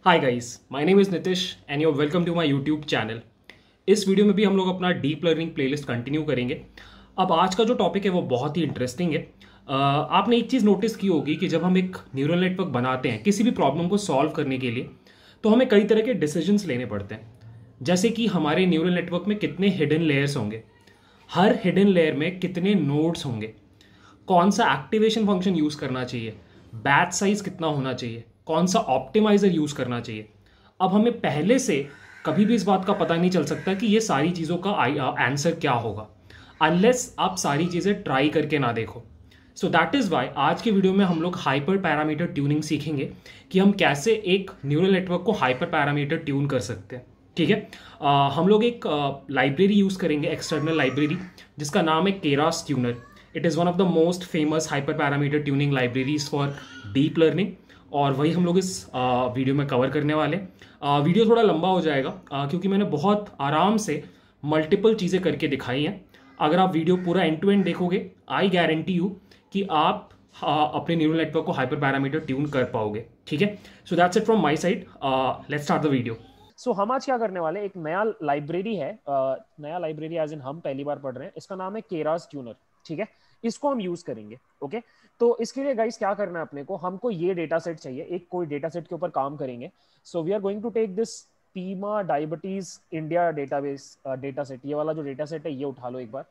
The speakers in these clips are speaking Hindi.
Hi guys, my name is Nitish and you are welcome to my YouTube channel. इस वीडियो में भी हम लोग अपना डीप लर्निंग प्लेलिस्ट कंटिन्यू करेंगे। अब आज का जो टॉपिक है वो बहुत ही इंटरेस्टिंग है। आपने एक चीज़ नोटिस की होगी कि जब हम एक न्यूरल नेटवर्क बनाते हैं किसी भी प्रॉब्लम को सॉल्व करने के लिए, तो हमें कई तरह के डिसीजंस लेने पड़ते हैं। जैसे कि हमारे न्यूरल नेटवर्क में कितने हिडन लेयर्स होंगे, हर हिडन लेयर में कितने नोड्स होंगे, कौन सा एक्टिवेशन फंक्शन यूज करना चाहिए, बैच साइज कितना होना चाहिए, कौन सा ऑप्टिमाइजर यूज करना चाहिए। अब हमें पहले से कभी भी इस बात का पता नहीं चल सकता कि ये सारी चीज़ों का आंसर क्या होगा अनलेस आप सारी चीज़ें ट्राई करके ना देखो। सो दैट इज़ वाई आज के वीडियो में हम लोग हाइपर पैरामीटर ट्यूनिंग सीखेंगे कि हम कैसे एक न्यूरल नेटवर्क को हाइपर पैरामीटर ट्यून कर सकते हैं। ठीक है। हम लोग एक लाइब्रेरी यूज़ करेंगे, एक्सटर्नल लाइब्रेरी, जिसका नाम है Keras tuner. It is one of the most famous hyper parameter tuning libraries for deep learning, और वही हम लोग इस वीडियो में कवर करने वाले हैं। वीडियो थोड़ा लंबा हो जाएगा क्योंकि मैंने बहुत आराम से मल्टीपल चीज़ें करके दिखाई हैं। अगर आप वीडियो पूरा एंड टू एंड देखोगे, आई गारंटी यू कि आप अपने न्यूरल नेटवर्क को हाइपर पैरामीटर ट्यून कर पाओगे। ठीक है। So that's it from my side. Let's start the video. So हम आज क्या करने वाले, एक नया लाइब्रेरी है, नया लाइब्रेरी एज इन हम पहली बार पढ़ रहे हैं। इसका नाम है केरास ट्यूनर। ठीक है, इसको हम यूज करेंगे। ओके, तो इसके लिए गाइस क्या करना है अपने को, हमको ये डेटा सेट चाहिए, एक कोई डेटा सेट के ऊपर काम करेंगे। So we are going to take this Pima diabetes India database data set. ये वाला जो डेटा सेट है ये उठा लो एक बार।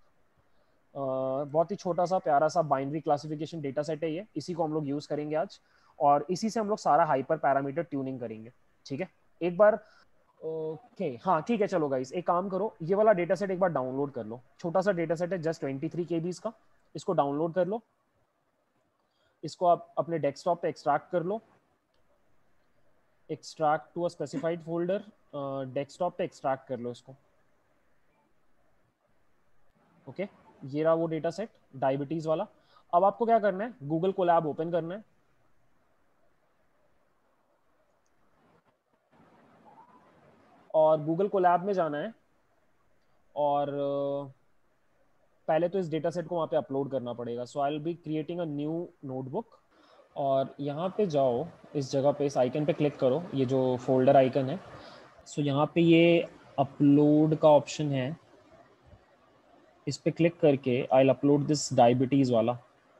बहुत ही छोटा सा प्यारा सा बाइनरी क्लासिफिकेशन डेटा सेट है ये, इसी को हम लोग यूज करेंगे आज, और इसी से हम लोग सारा हाइपर पैरामीटर ट्यूनिंग करेंगे। ठीक है, एक बार। ओके हाँ ठीक है, चलो गाइस एक काम करो, ये वाला डेटा सेट एक बार डाउनलोड कर लो। छोटा सा डेटा सेट है, जस्ट 23 केबीज का। इसको डाउनलोड कर लो, इसको आप अपने डेस्कटॉप पे एक्सट्रैक्ट कर लो। Extract to a specified folder, desktop पे एक्सट्रैक्ट कर लो इसको। ओके, ये रहा वो डेटा सेट डायबिटीज वाला। अब आपको क्या करना है, गूगल कोलैब ओपन करना है, और गूगल कोलैब में जाना है, और पहले तो इस डेटा सेट को वहाँ पे अपलोड करना पड़ेगा। So I will be creating a new notebook, और यहाँ पे जाओ, इस जगह पे इस आइकन पे क्लिक करो, ये जो फोल्डर आइकन है। सो यहाँ पे ये अपलोड का ऑप्शन है, इस पे क्लिक करके I will upload this diabetes वाला।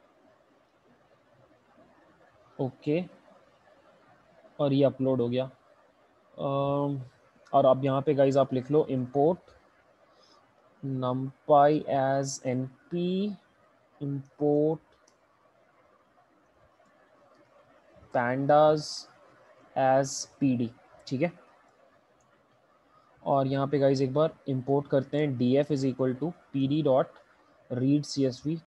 ओके, और ये अपलोड हो गया। और अब यहाँ पे गाइज आप लिख लो import numpy as np, import pandas as pd। ठीक है, और यहाँ पे गाइज एक बार इंपोर्ट करते हैं df is equal to P D dot read C S V.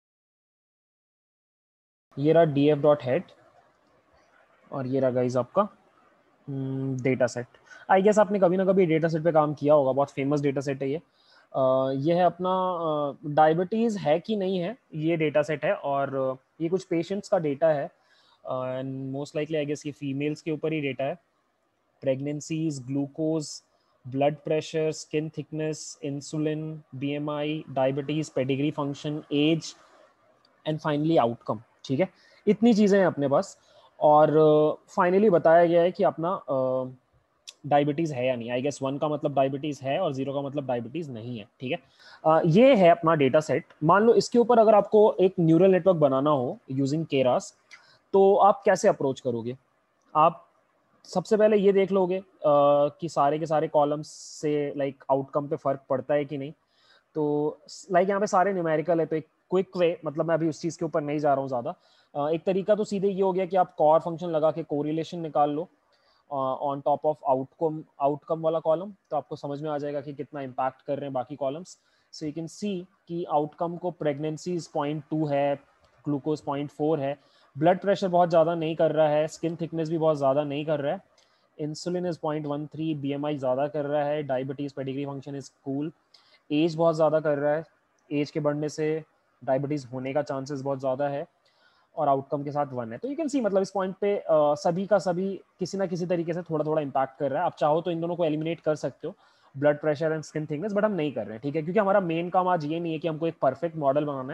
ये रहा df डॉट हेड, और ये रहा गाइज आपका डेटा सेट। आई गेस आपने कभी ना कभी डेटा सेट पे काम किया होगा, बहुत फेमस डेटा सेट है ये। ये है अपना डायबिटीज़ है कि नहीं है, ये डेटा सेट है, और ये कुछ पेशेंट्स का डेटा है, and most likely I guess ये फीमेल्स के ऊपर ही डेटा है। Pregnancies, glucose, blood pressure, skin thickness, insulin, BMI, diabetes, pedigree function, age, and finally outcome. ठीक है, इतनी चीज़ें हैं अपने पास, और फाइनली बताया गया है कि अपना डायबिटीज़ है या नहीं। आई गेस 1 का मतलब डायबिटीज़ है, और 0 का मतलब डायबिटीज़ नहीं है। ठीक है, ये है अपना डेटा सेट। मान लो इसके ऊपर अगर आपको एक न्यूरल नेटवर्क बनाना हो यूजिंग केरास, तो आप कैसे अप्रोच करोगे। आप सबसे पहले ये देख लोगे कि सारे के सारे कॉलम्स से लाइक आउटकम पे फर्क पड़ता है कि नहीं। तो लाइक यहाँ पे सारे न्यूमेरिकल है, तो एक क्विक वे, मतलब मैं अभी उस चीज़ के ऊपर नहीं जा रहा हूँ ज़्यादा। एक तरीका तो सीधे ये हो गया कि आप कॉर फंक्शन लगा के कोरिलेशन निकाल लो on top of outcome outcome वाला कॉलम, तो आपको समझ में आ जाएगा कि कितना इम्पैक्ट कर रहे हैं बाकी columns. So you can see कि आउटकम को प्रेगनेंसीज 0.2 है, ग्लूकोज 0.4 है, ब्लड प्रेशर बहुत ज़्यादा नहीं कर रहा है, स्किन थिकनेस भी बहुत ज़्यादा नहीं कर रहा है, इंसुलिन इज 0.13, बीएमआई ज़्यादा कर रहा है, diabetes pedigree function is cool, age बहुत ज़्यादा कर रहा है, एज के बढ़ने से डायबिटीज़ होने का चांसेस बहुत ज़्यादा है, और आउटकम के साथ 1 है। तो यू कैन सी मतलब इस पॉइंट पे सभी का सभी किसी ना किसी तरीके से थोड़ा थोड़ा इम्पैक्ट कर रहा है। आप चाहो तो इन दोनों को एलिमिनेट कर सकते हो, blood pressure and skin thickness, but हम नहीं कर रहे हैं। ठीक है, क्योंकि हमारा मेन काम आज ये नहीं है कि हमको एक परफेक्ट मॉडल बनाना है,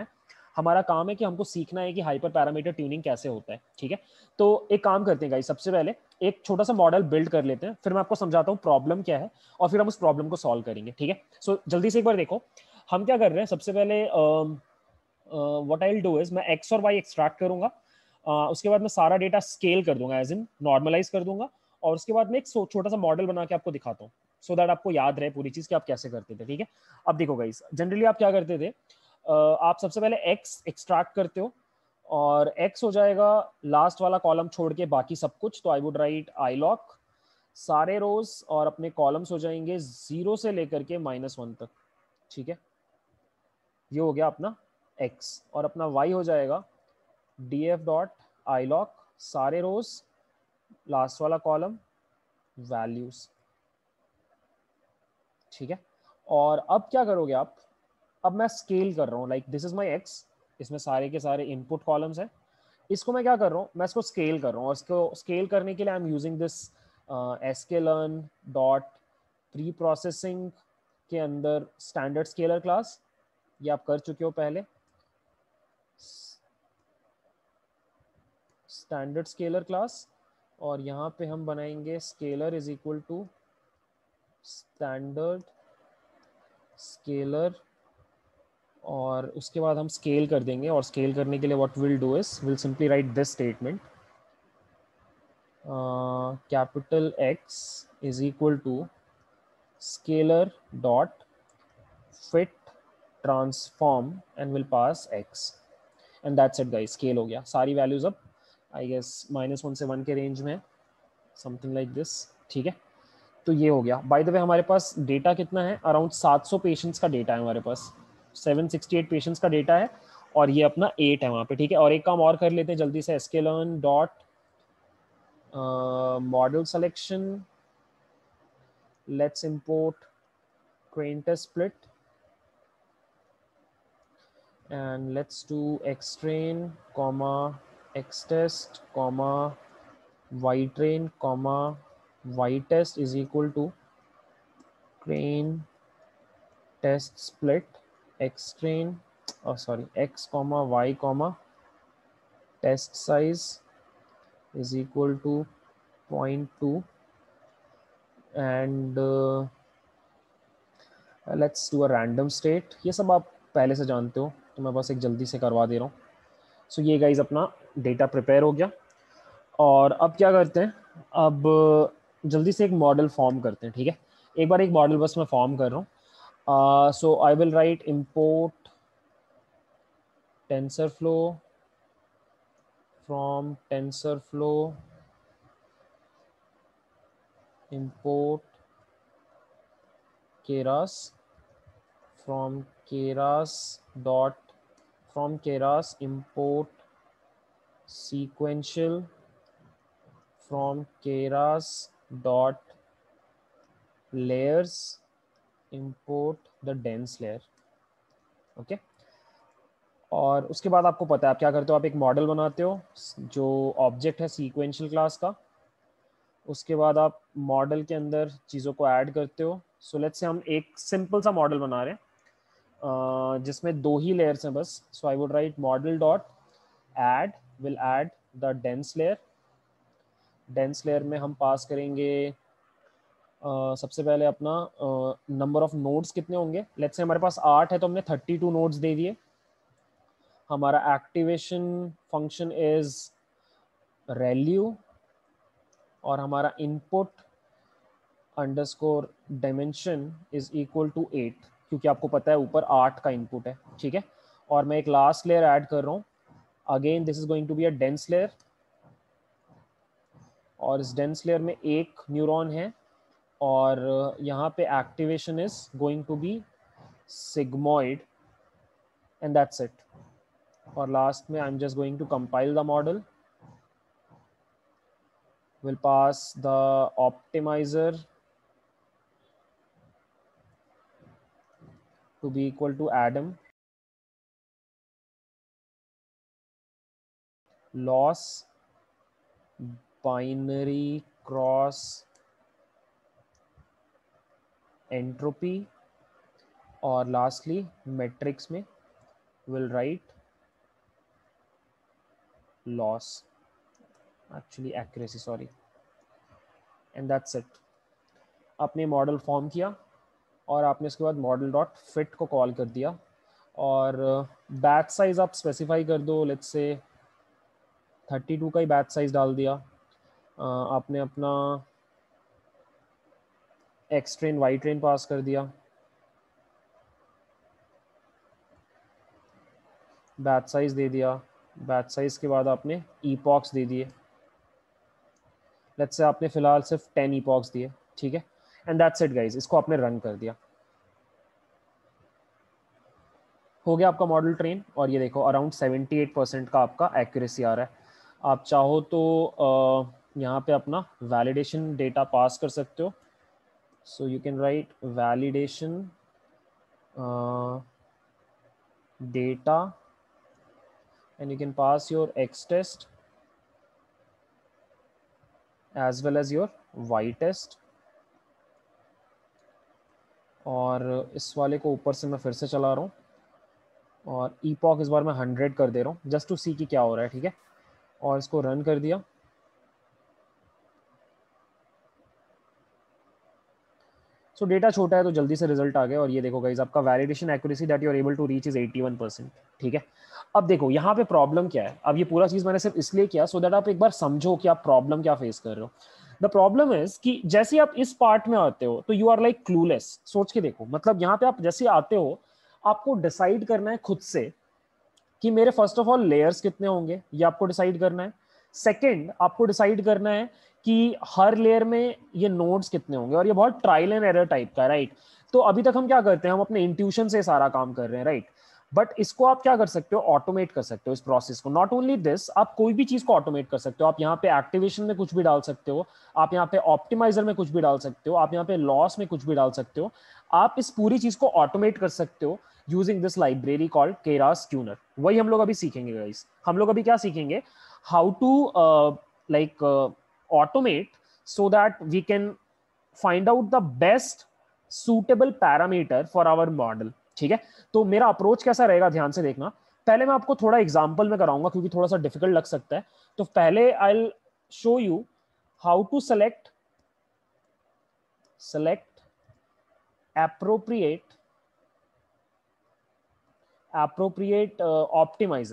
हमारा काम है कि हमको सीखना है कि हाइपर पैरामीटर ट्यूनिंग कैसे होता है, ठीक है। तो एक काम करते हैं गाइस, सबसे पहले एक छोटा सा मॉडल बिल्ड कर लेते हैं, फिर मैं आपको समझाता हूँ प्रॉब्लम क्या है और फिर हम उस प्रॉब्लम को सॉल्व करेंगे, ठीक है। सो जल्दी से एक बार देखो हम क्या कर रहे हैं। सबसे पहले what I will do is मैं एक्स और वाई एक्सट्रैक्ट करूंगा, उसके बाद मैं सारा डेटा स्केल कर दूंगा, एज इन नॉर्मलाइज कर दूंगा, और उसके बाद मैं एक छोटा सा मॉडल बना के आपको दिखाता हूँ, सो दैट आपको याद रहे पूरी चीज कि आप कैसे करते थे, ठीक है। अब देखो गाइस, जनरली आप क्या करते थे, आप सबसे पहले एक्स एक्सट्रैक्ट करते हो और एक्स हो जाएगा लास्ट वाला कॉलम छोड़ के बाकी सब कुछ। तो I would write iloc सारे रोज और अपने कॉलम्स हो जाएंगे 0 से लेकर के -1 तक, ठीक है। ये हो गया अपना x, और अपना y हो जाएगा df डॉट आई लॉक सारे रोज लास्ट वाला कॉलम वैल्यूज, ठीक है। और अब क्या करोगे आप, अब मैं स्केल कर रहा हूँ, like this is my X, इसमें सारे के सारे इनपुट कॉलम्स हैं। इसको मैं क्या कर रहा हूँ, मैं इसको स्केल कर रहा हूँ, और इसको स्केल करने के लिए I am using this sklearn dot preprocessing के अंदर स्टैंडर्ड स्केलर क्लास, ये आप कर चुके हो पहले, स्टैंडर्ड स्केलर क्लास। और यहाँ पे हम बनाएंगे scaler is equal to standard scaler, और उसके बाद हम स्केल कर देंगे। और स्केल करने के लिए what will do is will simply write this statement, capital X is equal to scaler dot fit transform and will pass X, and that's it guys, scale हो गया। सारी वैल्यूज अब आई गेस -1 से 1 के रेंज में, समथिंग लाइक दिस, ठीक है। तो ये हो गया। बाय द वे हमारे पास डेटा कितना है, अराउंड 700 पेशेंट्स का डेटा है हमारे पास, 768 पेशेंट्स का डेटा है, और ये अपना 8 है वहाँ पे, ठीक है। और एक काम और कर लेते हैं जल्दी से, sklearn dot model selection, let's import train test split and let's do xtrain comma xtest comma ytrain comma ytest is equal to train test split x train, oh sorry, x comma y comma test size is equal to 0.2 and let's do a random state। ये सब आप पहले से जानते हो, तो मैं बस एक जल्दी से करवा दे रहा हूँ। सो ये गाइज अपना डेटा प्रिपेयर हो गया, और अब क्या करते हैं, अब जल्दी से एक मॉडल फॉर्म करते हैं, ठीक है। एक बार एक मॉडल बस मैं फॉर्म कर रहा हूँ। So I will write import TensorFlow from TensorFlow import Keras from Keras import sequential from Keras dot layers import the dense layer, okay. और उसके बाद आपको पता है आप क्या करते हो, आप एक मॉडल बनाते हो जो ऑब्जेक्ट है सीक्वेंशियल क्लास का, उसके बाद आप मॉडल के अंदर चीज़ों को ऐड करते हो। सो लेट्स से हम एक सिंपल सा मॉडल बना रहे हैं जिसमें 2 ही लेयर्स हैं बस। So I would write model dot add will add the dense layer. Dense layer में हम पास करेंगे सबसे पहले अपना नंबर ऑफ नोड्स कितने होंगे। लेट्स से हमारे पास 8 है, तो हमने 32 नोड्स दे दिए। हमारा एक्टिवेशन फंक्शन इज रेल्यू, और हमारा input underscore dimension is equal to 8, क्योंकि आपको पता है ऊपर 8 का इनपुट है, ठीक है। और मैं एक लास्ट लेयर ऐड कर रहा हूँ, again this is going to be a dense layer, और इस डेंस लेयर में एक न्यूरॉन है, और यहाँ पे activation is going to be sigmoid, and that's it. और लास्ट में I am just going to compile the model, will pass the optimizer to be equal to Adam, loss, binary cross entropy, और lastly metrics में will write loss, actually accuracy, sorry, and that's it. आपने मॉडल फॉर्म किया और आपने उसके बाद मॉडल डॉट फिट को कॉल कर दिया और बैच साइज आप स्पेसिफाई कर दो, लेट्स से 32 का ही बैच साइज डाल दिया। आपने अपना X train Y train pass कर दिया, बैच साइज दे दिया, बैच साइज के बाद आपने ईपॉक्स दे दिए, लेट्स से आपने फिलहाल सिर्फ 10 ईपॉक्स दिए, ठीक है, एंड दैट्स इट गाइस। इसको आपने रन कर दिया, हो गया आपका मॉडल ट्रेन। और ये देखो अराउंड 78% का आपका एक्यूरेसी आ रहा है। आप चाहो तो यहाँ पे अपना वैलिडेशन डेटा पास कर सकते हो, so you can write validation data and you can pass your X test as well as your Y test। और इस वाले को ऊपर से मैं फिर से चला रहा हूँ और ईपॉक इस बार मैं 100 कर दे रहा हूँ जस्ट टू सी कि क्या हो रहा है, ठीक है, और इसको रन कर दिया। सो डेटा छोटा है तो जल्दी से रिजल्ट आ गया। और ये देखो गाइज आपका validation accuracy that you are able to reach is 81%, ठीक है। अब देखो यहाँ पे प्रॉब्लम क्या है। अब ये पूरा चीज मैंने सिर्फ इसलिए किया सो दैट आप एक बार समझो कि आप प्रॉब्लम क्या फेस कर रहे हो। द प्रॉब्लम इज कि जैसे आप इस पार्ट में आते हो तो यू आर लाइक क्लूलेस। सोच के देखो, मतलब यहाँ पे आप जैसे आते हो आपको डिसाइड करना है खुद से कि मेरे फर्स्ट ऑफ ऑल लेयर्स कितने होंगे, ये आपको डिसाइड करना है। सेकंड आपको डिसाइड करना है कि हर लेयर में ये नोड्स कितने होंगे, और ये बहुत ट्रायल एंड एरर टाइप का है, राइट। तो अभी तक हम क्या करते हैं, हम अपने इंट्यूशन से सारा काम कर रहे हैं, राइट। बट इसको आप क्या कर सकते हो, ऑटोमेट कर सकते हो इस प्रोसेस को। नॉट ओनली दिस, आप कोई भी चीज को ऑटोमेट कर सकते हो। आप यहाँ पे एक्टिवेशन में कुछ भी डाल सकते हो, आप यहाँ पे ऑप्टिमाइजर में कुछ भी डाल सकते हो, आप यहाँ पे लॉस में कुछ भी डाल सकते हो। आप इस पूरी चीज को ऑटोमेट कर सकते हो using this library called Keras tuner. वही हम लोग अभी सीखेंगे गाइस। हम लोग अभी क्या सीखेंगे, how to like automate so that we can find out the best suitable parameter for our model, ठीक है। तो मेरा अप्रोच कैसा रहेगा, ध्यान से देखना। पहले मैं आपको थोड़ा एग्जांपल में कराऊंगा क्योंकि थोड़ा सा डिफिकल्ट लग सकता है। तो पहले I will show you how to select appropriate optimizer।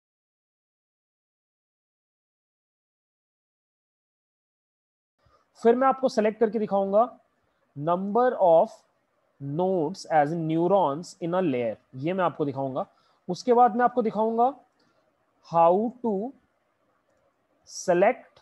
फिर मैं आपको सेलेक्ट करके दिखाऊंगा number of nodes as neurons in a layer, ये मैं आपको दिखाऊंगा। उसके बाद मैं आपको दिखाऊंगा how to select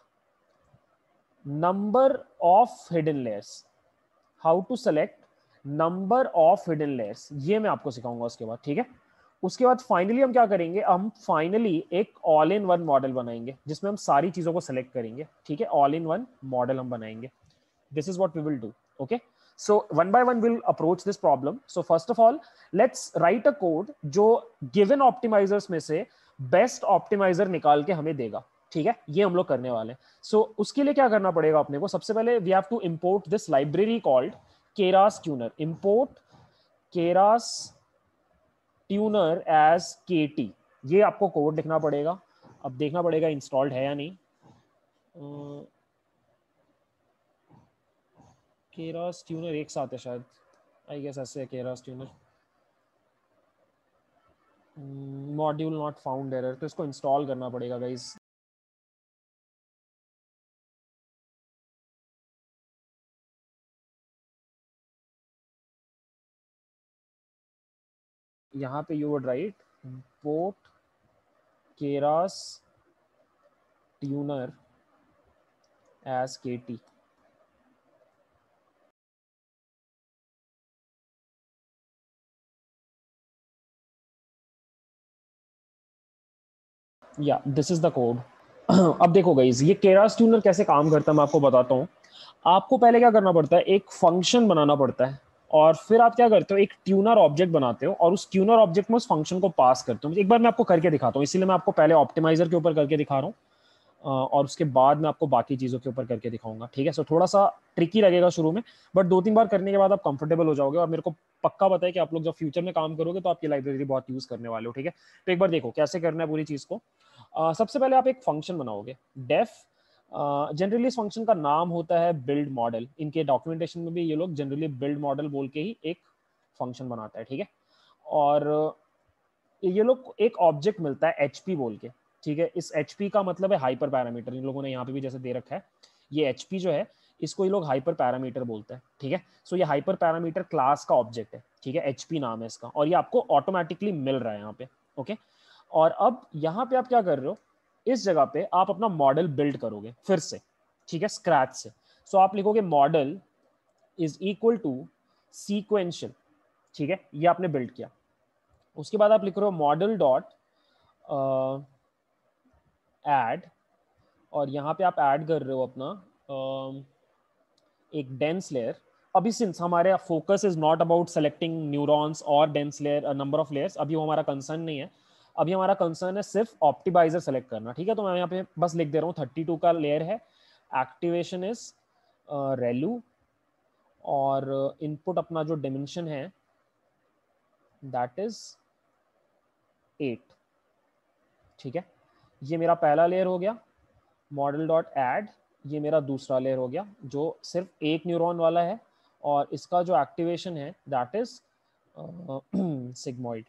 number of hidden layers, how to select number of hidden layers, ये मैं आपको सिखाऊंगा उसके बाद, ठीक है। उसके बाद फाइनली हम क्या करेंगे, हम फाइनली एक ऑल इन वन मॉडल बनाएंगे जिसमें हम सारी चीजों को सेलेक्ट करेंगे, ठीक है। ऑल इन वन मॉडल हम बनाएंगे। This is what we will do, okay? So one by one we'll approach this problem. So first of all, let's write a code जो given optimizers में से best optimizer निकाल के हमें देगा, ठीक है। ये हम लोग करने वाले हैं। So उसके लिए क्या करना पड़ेगा अपने को, सबसे पहले we have to import this library called keras tuner। import keras tuner as kt, ये आपको कोड लिखना पड़ेगा। अब देखना पड़ेगा इंस्टॉल्ड है या नहीं। केरास ट्यूनर एक साथ है शायद, आई गेस ऐसे है Keras tuner. Module not found error, तो इसको इंस्टॉल करना पड़ेगा गाइस। यहाँ पे you would write import keras tuner as kt। या दिस इज द कोड। अब देखो गाइस ये केरास ट्यूनर कैसे काम करता है मैं आपको बताता हूँ। आपको पहले क्या करना पड़ता है, एक फंक्शन बनाना पड़ता है और फिर आप क्या करते हो, एक ट्यूनर ऑब्जेक्ट बनाते हो और उस ट्यूनर ऑब्जेक्ट में उस फंक्शन को पास करते हो। एक बार मैं आपको करके दिखाता हूँ, इसीलिए मैं आपको पहले ऑप्टिमाइजर के ऊपर करके दिखा रहा हूँ और उसके बाद मैं आपको बाकी चीज़ों के ऊपर करके दिखाऊंगा, ठीक है। सो थोड़ा सा ट्रिकी लगेगा शुरू में, बट 2-3 बार करने के बाद आप कंफर्टेबल हो जाओगे और मेरे को पक्का पता है कि आप लोग जब फ्यूचर में काम करोगे तो आप ये लाइब्रेरी बहुत यूज़ करने वाले हो, ठीक है। तो एक बार देखो कैसे करना है पूरी चीज़ को। सबसे पहले आप एक फंक्शन बनाओगे डेफ। जनरली इस फंक्शन का नाम होता है बिल्ड मॉडल। इनके डॉक्यूमेंटेशन में भी ये लोग जनरली बिल्ड मॉडल बोल के ही एक फंक्शन बनाता है, ठीक है। और ये लोग एक ऑब्जेक्ट मिलता है एचपी बोल के, ठीक है। इस एचपी का मतलब है हाइपर पैरामीटर। इन लोगों ने यहाँ पे भी जैसे दे रखा है, ये एचपी जो है इसको ये लोग हाइपर पैरामीटर बोलते हैं, ठीक है। सो ये हाइपर पैरामीटर क्लास का ऑब्जेक्ट है, ठीक है। एचपी नाम है इसका, और ये आपको ऑटोमेटिकली मिल रहा है यहाँ पे, ओके। और अब यहाँ पे आप क्या कर रहे हो, इस जगह पे आप अपना मॉडल बिल्ड करोगे फिर से, ठीक है, स्क्रैच से। सो आप लिखोगे model is equal to sequential, ठीक है, ये आपने बिल्ड किया। उसके बाद आप लिख रहे हो मॉडल डॉट ऐड, और यहाँ पे आप ऐड कर रहे हो अपना एक डेंस लेयर। अभी सिंस हमारे focus is not about selecting neurons और dense layer number of layers, अभी वो हमारा कंसर्न नहीं है। अभी हमारा कंसर्न है सिर्फ ऑप्टिमाइजर सेलेक्ट करना, ठीक है। तो मैं यहाँ पे बस लिख दे रहा हूँ 32 का लेयर है, एक्टिवेशन इज रेलू, और इनपुट अपना जो डिमेंशन है दैट इज 8, ठीक है। ये मेरा पहला लेयर हो गया। मॉडल डॉट ऐड, ये मेरा दूसरा लेयर हो गया जो सिर्फ एक न्यूरॉन वाला है, और इसका जो एक्टिवेशन है दैट इज सिग्मॉइड,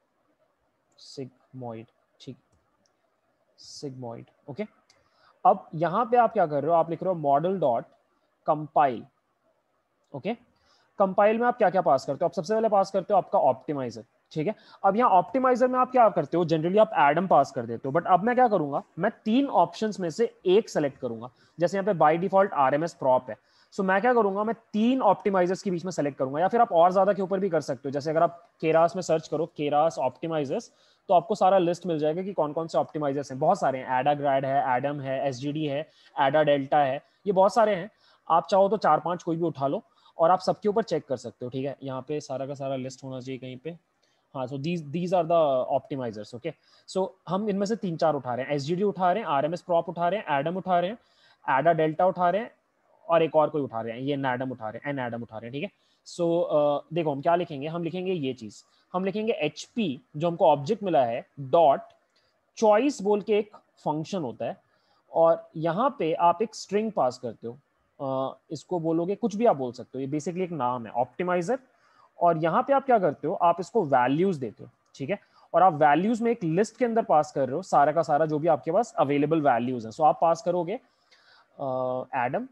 सिग्मॉइड, ठीक, सिग्मॉइड, ओके। अब यहाँ पे आप क्या कर रहे हो, आप लिख रहे हो model dot compile, okay. Compile में आप क्या क्या पास करते हो, आप सबसे पहले पास करते हो आपका ऑप्टिमाइजर, ठीक है। अब यहाँ ऑप्टिमाइजर में आप क्या करते हो, जनरली आप एडम पास कर देते हो, बट अब मैं क्या करूंगा, मैं 3 ऑप्शंस में से एक सेलेक्ट करूंगा। जैसे यहाँ पे बाय डिफॉल्ट आरएमएस प्रॉप है, सो मैं क्या करूंगा, मैं 3 ऑप्टिमाइजर्स के बीच में सेलेक्ट करूंगा, या फिर आप और ज्यादा के ऊपर भी कर सकते हो। जैसे अगर आप केरास में सर्च करो केरास ऑप्टिमाइजर्स, तो आपको सारा लिस्ट मिल जाएगा कि कौन कौन से ऑप्टिमाइजर्स हैं। बहुत सारे हैं, एडा ग्रैड है, एडम है, एसजीडी है, एडा डेल्टा है, ये बहुत सारे हैं। आप चाहो तो 4-5 कोई भी उठा लो और आप सबके ऊपर चेक कर सकते हो, ठीक है। यहाँ पे सारा का सारा लिस्ट होना चाहिए कहीं पे, हाँ। So these are the optimizers, okay. So हम इनमें से 3-4 उठा रहे हैं, एसजीडी उठा रहे हैं, आरएमएस प्रॉप उठा रहे हैं, एडम उठा रहे हैं, एडा डेल्टा उठा रहे हैं, और एक और कोई उठा रहे हैं, ये एनएडम उठा रहे हैं, एनएडम उठा रहे हैं, ठीक है। सो देखो हम क्या लिखेंगे, हम लिखेंगे ये चीज, हम लिखेंगे एचपी जो हमको ऑब्जेक्ट मिला है डॉट चॉइस बोल के एक फंक्शन होता है, और यहाँ पे आप एक स्ट्रिंग पास करते हो। इसको बोलोगे कुछ भी आप बोल सकते हो, ये बेसिकली एक नाम है ऑप्टिमाइजर। और यहाँ पे आप क्या करते हो, आप इसको वैल्यूज देते हो, ठीक है। और आप वैल्यूज में एक लिस्ट के अंदर पास कर रहे हो सारा का सारा जो भी आपके पास अवेलेबल वैल्यूज है। सो आप पास करोगे एडम,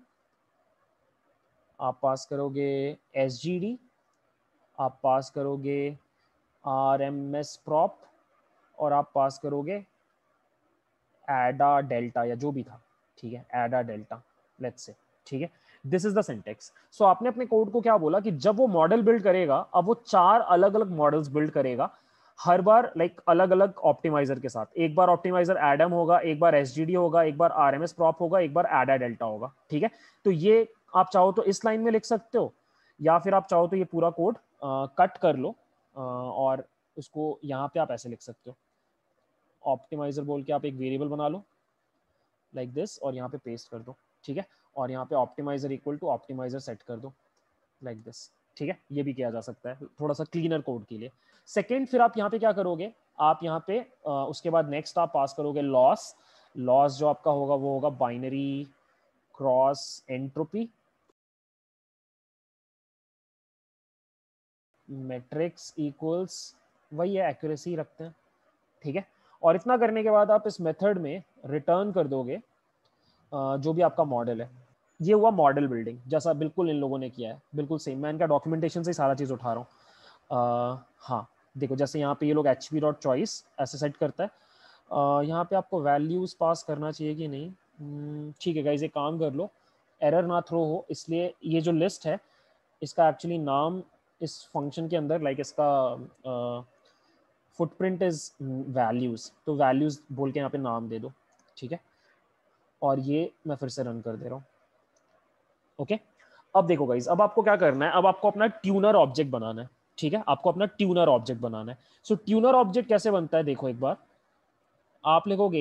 आप पास करोगे एसजीडी, आप पास करोगे आरएमएस प्रॉप, और आप पास करोगे एडा डेल्टा या जो भी था, ठीक है, एडा डेल्टा लेट्स से, ठीक है। This is the syntax. So आपने अपने कोड को क्या बोला कि जब वो मॉडल बिल्ड करेगा, अब वो 4 अलग अलग मॉडल्स बिल्ड करेगा हर बार, लाइक अलग अलग ऑप्टिमाइजर के साथ। एक बार ऑप्टिमाइजर एडम होगा, एक बार एसजीडी होगा, एक बार आरएमएस प्रॉप होगा, एक बार एडा डेल्टा होगा, ठीक है। तो ये आप चाहो तो इस लाइन में लिख सकते हो, या फिर आप चाहो तो ये पूरा कोड कट कर लो और उसको यहाँ पे आप ऐसे लिख सकते हो, ऑप्टिमाइजर बोल के आप एक वेरिएबल बना लो लाइक दिस, और यहाँ पे पेस्ट कर दो, ठीक है। और यहाँ पे optimizer equal to optimizer set कर दो लाइक दिस, ठीक है। ये भी किया जा सकता है थोड़ा सा क्लीनर कोड के लिए। सेकेंड, फिर आप यहाँ पे क्या करोगे, आप यहाँ पे उसके बाद नेक्स्ट आप पास करोगे लॉस। लॉस जो आपका होगा वो होगा binary cross entropy metrics equals, वही है, एक्यूरेसी रखते हैं, ठीक है। और इतना करने के बाद आप इस मेथड में रिटर्न कर दोगे जो भी आपका मॉडल है। ये हुआ मॉडल बिल्डिंग, जैसा बिल्कुल इन लोगों ने किया है, बिल्कुल सेम। मैं इनका डॉक्यूमेंटेशन से ही सारा चीज़ उठा रहा हूँ। हाँ देखो, जैसे यहाँ पे ये लोग एच पी डॉट चॉइस ऐसे सेट करता है। यहाँ पे आपको वैल्यूज़ पास करना चाहिए कि नहीं, ठीक है गाइस, एक काम कर लो, एरर ना थ्रो हो, इसलिए ये जो लिस्ट है इसका एक्चुअली नाम इस फंक्शन के अंदर, लाइक इसका फुटप्रिंट इज वैल्यूज़, तो वैल्यूज़ बोल के यहाँ पे नाम दे दो, ठीक है। और ये मैं फिर से रन कर दे रहा हूँ, ओके। अब देखो गाइस, अब आपको क्या करना है, अब आपको अपना ट्यूनर ऑब्जेक्ट बनाना है, ठीक है। आपको अपना ट्यूनर ऑब्जेक्ट बनाना है। सो ट्यूनर ऑब्जेक्ट कैसे बनता है, देखो एक बार, आप लिखोगे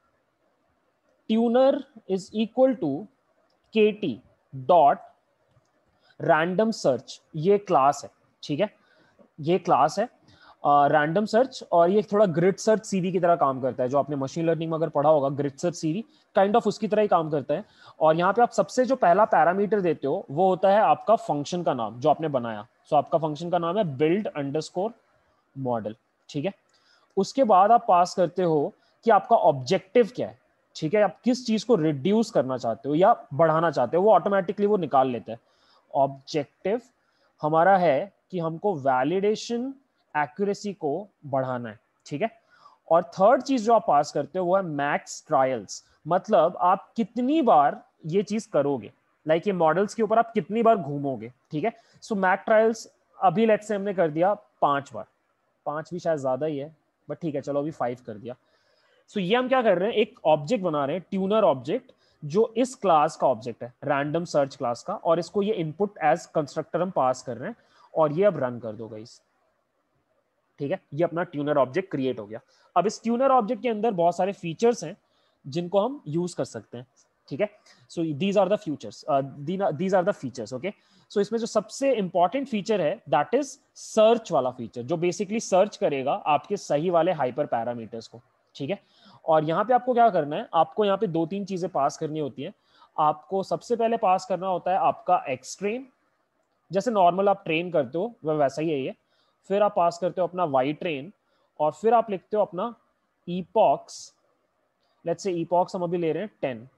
tuner is equal to KT dot random search, ये क्लास है, ठीक है, ये क्लास है। रैंडम सर्च, और ये थोड़ा ग्रिड सर्च सीवी की तरह काम करता है। जो आपने मशीन लर्निंग में अगर पढ़ा होगा, grid search CV kind of उसकी तरह ही काम करता है। और यहाँ पे आप सबसे जो पहला पैरामीटर देते हो वो होता है आपका फंक्शन का नाम जो आपने बनाया। सो आपका फंक्शन का नाम है बिल्ड अंडरस्कोर मॉडल, ठीक है। उसके बाद आप पास करते हो कि आपका ऑब्जेक्टिव क्या है, ठीक है। आप किस चीज को रिड्यूस करना चाहते हो या बढ़ाना चाहते हो, वो ऑटोमेटिकली वो निकाल लेता है। ऑब्जेक्टिव हमारा है कि हमको वैलिडेशन एक्यूरेसी को बढ़ाना है, ठीक है। और थर्ड चीज जो आप पास करते हो वो है मैक्स ट्रायल्स, मतलब आप कितनी बार ये चीज करोगे, लाइक ये मॉडल्स के ऊपर आप कितनी बार घूमोगे, ठीक है। सो मैक ट्रायल्स अभी लेट्स से हमने कर दिया 5 बार, 5 भी शायद ज्यादा ही है, बट ठीक है चलो अभी 5 कर दिया। सो ये हम क्या कर रहे हैं, एक ऑब्जेक्ट बना रहे हैं, ट्यूनर ऑब्जेक्ट, जो इस क्लास का ऑब्जेक्ट है, रैंडम सर्च क्लास का, और इसको ये इनपुट एज कंस्ट्रक्टर हम पास कर रहे हैं, और ये अब रन कर दो गाइस, ठीक है। ये अपना ट्यूनर ऑब्जेक्ट क्रिएट हो गया। अब इस ट्यूनर ऑब्जेक्ट के अंदर बहुत सारे फीचर्स हैं जिनको हम यूज कर सकते हैं, ठीक है। So these are the futures, these are the features, okay. So इसमें जो सबसे इंपॉर्टेंट फीचर है दैट इज सर्च वाला फीचर, जो बेसिकली सर्च करेगा आपके सही वाले हाइपर पैरामीटर्स को, ठीक है। और यहाँ पे आपको क्या करना है, आपको यहाँ पे 2-3 चीजें पास करनी होती हैं। आपको सबसे पहले पास करना होता है आपका एक्सट्रेन, जैसे नॉर्मल आप ट्रेन करते हो वह वैसा ही है ये। फिर आप पास करते हो अपना वाई ट्रेन, और फिर आप लिखते हो अपना ईपॉक्स। लेट्स से ईपॉक्स हम अभी ले रहे हैं 10।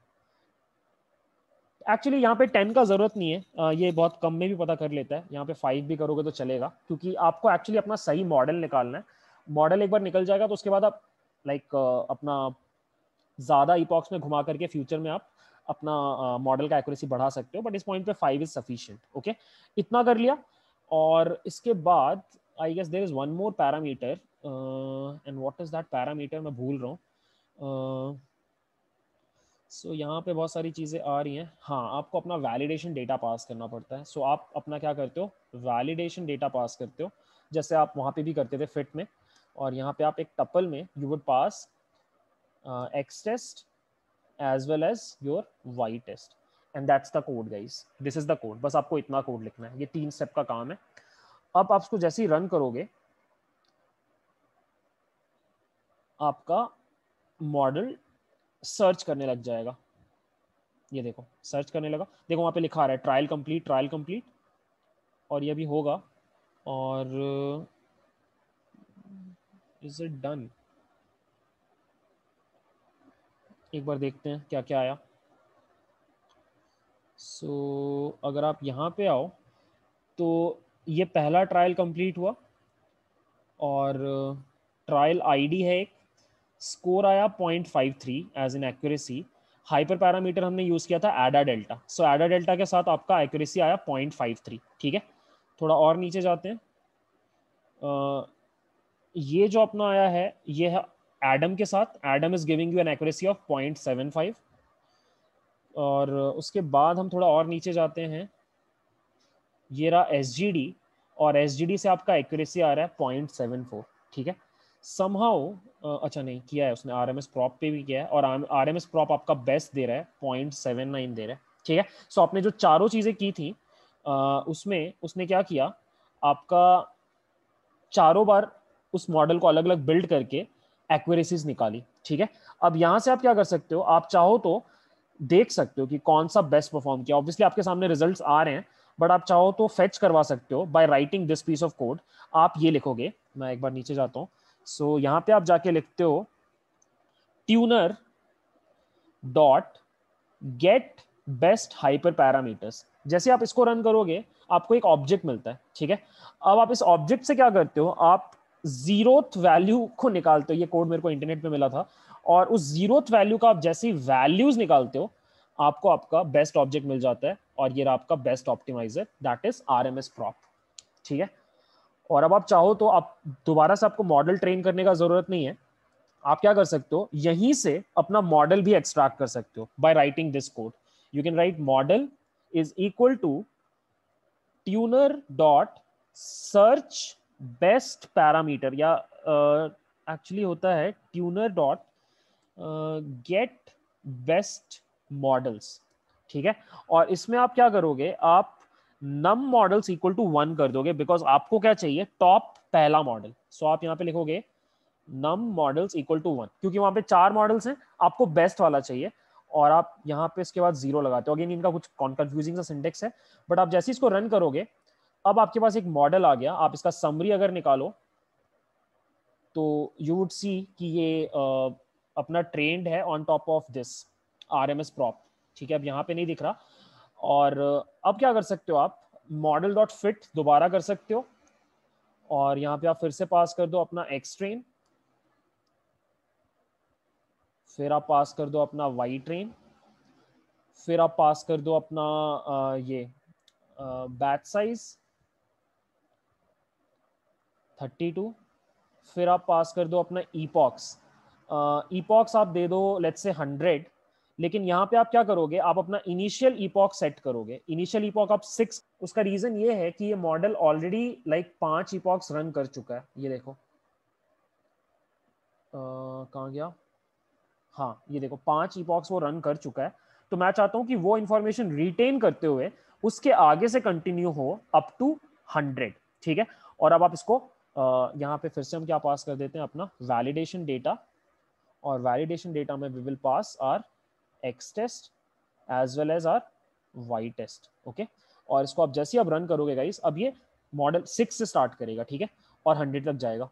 एक्चुअली यहाँ पे 10 का जरूरत नहीं है, ये बहुत कम में भी पता कर लेता है। यहाँ पे 5 भी करोगे तो चलेगा, क्योंकि आपको एक्चुअली अपना सही मॉडल निकालना है। मॉडल एक बार निकल जाएगा तो उसके बाद आप लाइक अपना ज्यादा ईपॉक्स में घुमा करके फ्यूचर में आप अपना मॉडल का एक्यूरेसी बढ़ा सकते हो, बट इस पॉइंट पे 5 इज सफिशिएंट, ओके। इतना कर लिया, और इसके बाद I guess there is one more parameter, and what is that parameter, मैं भूल रहा हूँ। सो यहाँ पे बहुत सारी चीज़ें आ रही हैं। हाँ, आपको अपना वैलिडेशन डेटा पास करना पड़ता है। सो आप अपना क्या करते हो, वैलिडेशन डेटा पास करते हो, जैसे आप वहाँ पे भी करते थे फिट में। और यहाँ पे आप एक टपल में you would pass X test as well as your Y test, and that's the code guys, this is the code. बस आपको इतना कोड लिखना है, ये 3 स्टेप का काम है। अब आप इसको जैसे ही रन करोगे, आपका मॉडल सर्च करने लग जाएगा। ये देखो सर्च करने लगा, देखो वहाँ पे लिखा आ रहा है ट्रायल कंप्लीट, ट्रायल कंप्लीट, और ये भी होगा। और इज इट डन, एक बार देखते हैं क्या क्या आया। सो अगर आप यहाँ पे आओ तो ये पहला ट्रायल कंप्लीट हुआ, और ट्रायल आईडी है एक, स्कोर आया 0.53 as in accuracy. Hyper parameter हमने यूज़ किया था एडा डेल्टा, सो एडा डेल्टा के साथ आपका एक्यूरेसी आया 0.53, ठीक है। थोड़ा और नीचे जाते हैं, ये जो अपना आया है ये है एडम के साथ, Adam is giving you an accuracy of 0.75। और उसके बाद हम थोड़ा और नीचे जाते हैं, ये रहा एस जी डी, और एस जी डी से आपका एक्यूरेसी आ रहा है 0.74, ठीक है। समहाउ अच्छा नहीं किया है उसने, आर एम एस प्रॉप पे भी किया है, और आर एम एस प्रॉप आपका बेस्ट दे रहा है 0.79 दे रहा है, ठीक है। सो आपने जो चारों चीज़ें की थी उसमें उसने क्या किया, आपका चारों बार उस मॉडल को अलग अलग बिल्ड करके एक्यूरेसीज निकाली, ठीक है। अब यहां से आप क्या कर सकते हो, आप चाहो तो देख सकते हो कि कौन सा बेस्ट परफॉर्म किया। ऑब्वियसली आपके सामने रिजल्ट्स आ रहे हैं, बट आप चाहो तो फेच करवा सकते हो by writing this piece of code. आप ये लिखोगे, मैं एक बार नीचे जाता हूँ। सो यहाँ पे आप जाके लिखते हो tuner dot get best hyper parameters. जैसे आप इसको रन करोगे आपको एक ऑब्जेक्ट मिलता है, ठीक है। अब आप इस ऑब्जेक्ट से क्या करते हो, आप जीरोथ वैल्यू को निकालते हो। ये कोड मेरे को इंटरनेट पे मिला था, और उस जीरोथ वैल्यू का आप जैसे ही वैल्यूज निकालते हो आपको आपका बेस्ट ऑब्जेक्ट मिल जाता है, और ये रहा आपका best optimizer, that is RMS prop, ठीक है। और अब आप चाहो तो आप दोबारा से आपको मॉडल ट्रेन करने का जरूरत नहीं है, आप क्या कर सकते हो, यहीं से अपना मॉडल भी एक्सट्रैक्ट कर सकते हो by writing this code. You can write model is equal to tuner dot search best parameter, या एक्चुअली होता है tuner dot get best models, ठीक है। और इसमें आप क्या करोगे, आप नम मॉडल्स इक्वल टू 1 कर दोगे, बिकॉज आपको क्या चाहिए, टॉप पहला मॉडल। सो आप यहाँ पे लिखोगे num models equal to 1, क्योंकि वहां पे 4 मॉडल्स हैं, आपको बेस्ट वाला चाहिए, और आप यहाँ पे इसके बाद 0 लगाते हो। अगेन इनका कुछ कंफ्यूजिंग सा सिंटेक्स है, बट आप जैसे इसको रन करोगे, अब आपके पास एक मॉडल आ गया। आप इसका समरी अगर निकालो तो यू वुड सी कि ये अपना ट्रेंड है on top of this RMS prop, ठीक है। अब यहाँ पे नहीं दिख रहा, और अब क्या कर सकते हो आप, मॉडल डॉट फिट दोबारा कर सकते हो, और यहाँ पे आप फिर से पास कर दो अपना एक्स ट्रेन, फिर आप पास कर दो अपना वाई ट्रेन, फिर आप पास कर दो अपना ये बैच साइज 32, फिर आप पास कर दो अपना ईपॉक्स। ईपॉक्स आप दे दो लेट्स से 100, लेकिन यहाँ पे आप क्या करोगे, आप अपना इनिशियल ईपॉक सेट करोगे। इनिशियल ईपॉक आप 6। उसका रीजन ये है कि ये model already like 5 epochs run कर चुका है। ये देखो कहाँ गया, हाँ ये देखो 5 ईपॉक्स वो रन कर चुका है। तो मैं चाहता हूँ कि वो इंफॉर्मेशन रिटेन करते हुए उसके आगे से कंटिन्यू हो अप टू 100, ठीक है। और अब आप इसको यहाँ पे फिर से हम क्या पास कर देते हैं, अपना वैलिडेशन डेटा, और वैलिडेशन डेटा में we will pass our X test as well as our Y test, okay. और इसको आप जैसे ही आप रन करोगे गाइस, अब ये मॉडल 6 से स्टार्ट करेगा, ठीक है, और 100 तक जाएगा,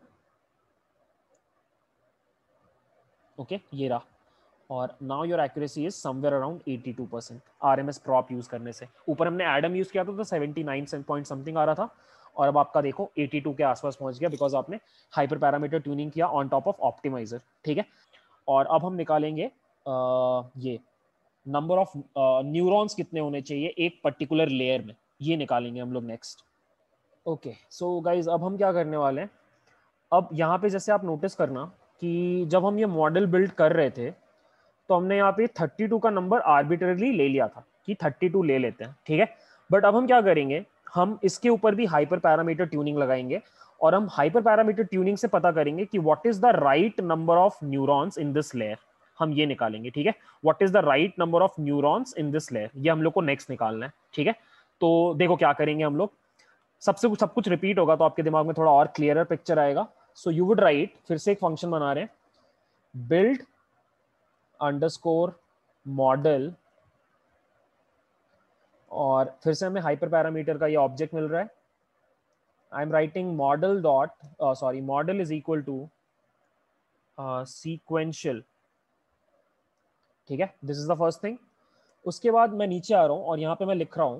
ओके ये रहा। और now your accuracy is somewhere around 82% RMS prop use करने से। ऊपर हमने एडम यूज किया था तो 79 पॉइंट समथिंग आ रहा था, और अब आपका देखो 82 के आसपास पहुंच गया, बिकॉज आपने हाइपर पैरामीटर ट्यूनिंग किया ऑन टॉप ऑफ ऑप्टिमाइजर, ठीक है। और अब हम निकालेंगे ये नंबर ऑफ न्यूरॉन्स कितने होने चाहिए एक पर्टिकुलर लेयर में, ये निकालेंगे हम लोग नेक्स्ट। ओके सो गाइज अब हम क्या करने वाले हैं, अब यहाँ पे जैसे आप नोटिस करना कि जब हम ये मॉडल बिल्ड कर रहे थे तो हमने यहाँ पे 32 का नंबर आर्बिट्ररली ले लिया था कि 32 ले लेते हैं, ठीक है। बट अब हम क्या करेंगे, हम इसके ऊपर भी हाइपर पैरामीटर ट्यूनिंग लगाएंगे, और हम हाइपर पैरामीटर ट्यूनिंग से पता करेंगे कि what is the right number of neurons in this layer, हम ये निकालेंगे, ठीक है। What is the right number of neurons in this layer, ये हम लोग को नेक्स्ट निकालना है, ठीक है। तो देखो क्या करेंगे हम लोग, सबसे सब कुछ रिपीट होगा तो आपके दिमाग में थोड़ा और क्लियरर पिक्चर आएगा। सो यू वुड राइट, फिर से एक फंक्शन बना रहे हैं, बिल्ड अंडरस्कोर मॉडल, और फिर से हमें हाइपर पैरामीटर का ये ऑब्जेक्ट मिल रहा है। I am writing model dot sorry model is equal to sequential, ठीक है, this is the first thing. उसके बाद मैं नीचे आ रहा हूं और यहाँ पे मैं लिख रहा हूं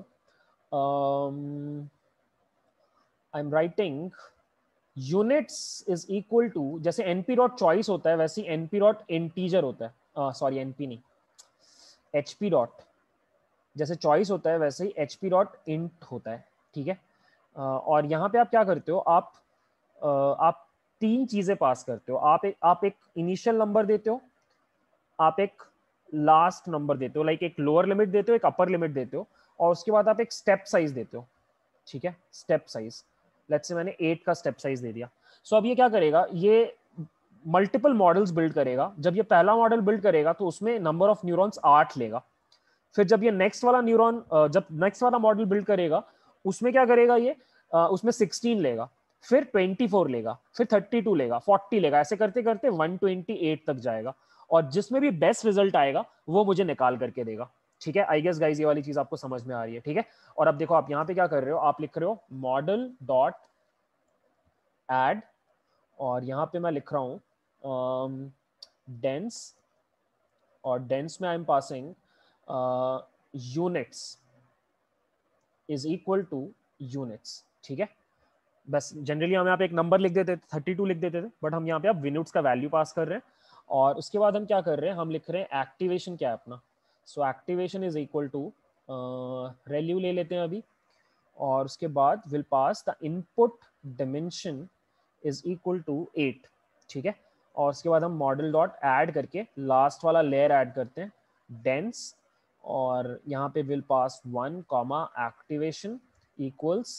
I am writing units is equal to, जैसे np डॉट चॉइस होता है वैसे np डॉट इंटीजर होता है, सॉरी np नहीं, hp डॉट, जैसे चॉइस होता है वैसे ही hp डॉट इंट होता है, ठीक है। और यहाँ पे आप क्या करते हो, आप 3 चीजें पास करते हो। आप एक इनिशियल नंबर देते हो, आप एक लास्ट नंबर देते हो, लाइक एक लोअर लिमिट देते हो, एक अपर लिमिट देते हो, और उसके बाद आप एक स्टेप साइज देते हो, ठीक है। स्टेप साइज लेट्स से मैंने 8 का स्टेप साइज दे दिया। सो अब ये क्या करेगा, ये मल्टीपल मॉडल्स बिल्ड करेगा। जब ये पहला मॉडल बिल्ड करेगा तो उसमें नंबर ऑफ न्यूरॉन्स 8 लेगा। फिर जब ये नेक्स्ट वाला जब नेक्स्ट वाला मॉडल बिल्ड करेगा उसमें क्या करेगा, ये उसमें 16 लेगा, फिर 24 लेगा, फिर 32 लेगा, 40 लेगा, ऐसे करते करते 128 तक जाएगा, और जिसमें भी बेस्ट रिजल्ट आएगा वो मुझे निकाल करके देगा, ठीक है। आई गेस गाइस ये वाली चीज आपको समझ में आ रही है, ठीक है। और अब देखो आप यहाँ पे क्या कर रहे हो, आप लिख रहे हो मॉडल डॉट एड, और यहाँ पे मैं लिख रहा हूँ डेंस, और डेंस में I am passing units is equal to units, ठीक है। बस जनरली हम यहाँ पे एक नंबर लिख देते थे, 32 लिख देते थे, बट हम यहाँ पे अब यूनिट्स का वैल्यू पास कर रहे हैं। और उसके बाद हम क्या कर रहे हैं, हम लिख रहे हैं एक्टिवेशन क्या है अपना। So activation is equal to value ले लेते हैं अभी, और उसके बाद will pass the input dimension is equal to 8, ठीक है। और उसके बाद हम मॉडल डॉट ऐड करके लास्ट वाला लेयर ऐड करते हैं डेंस, और यहाँ पे will pass 1 comma activation equals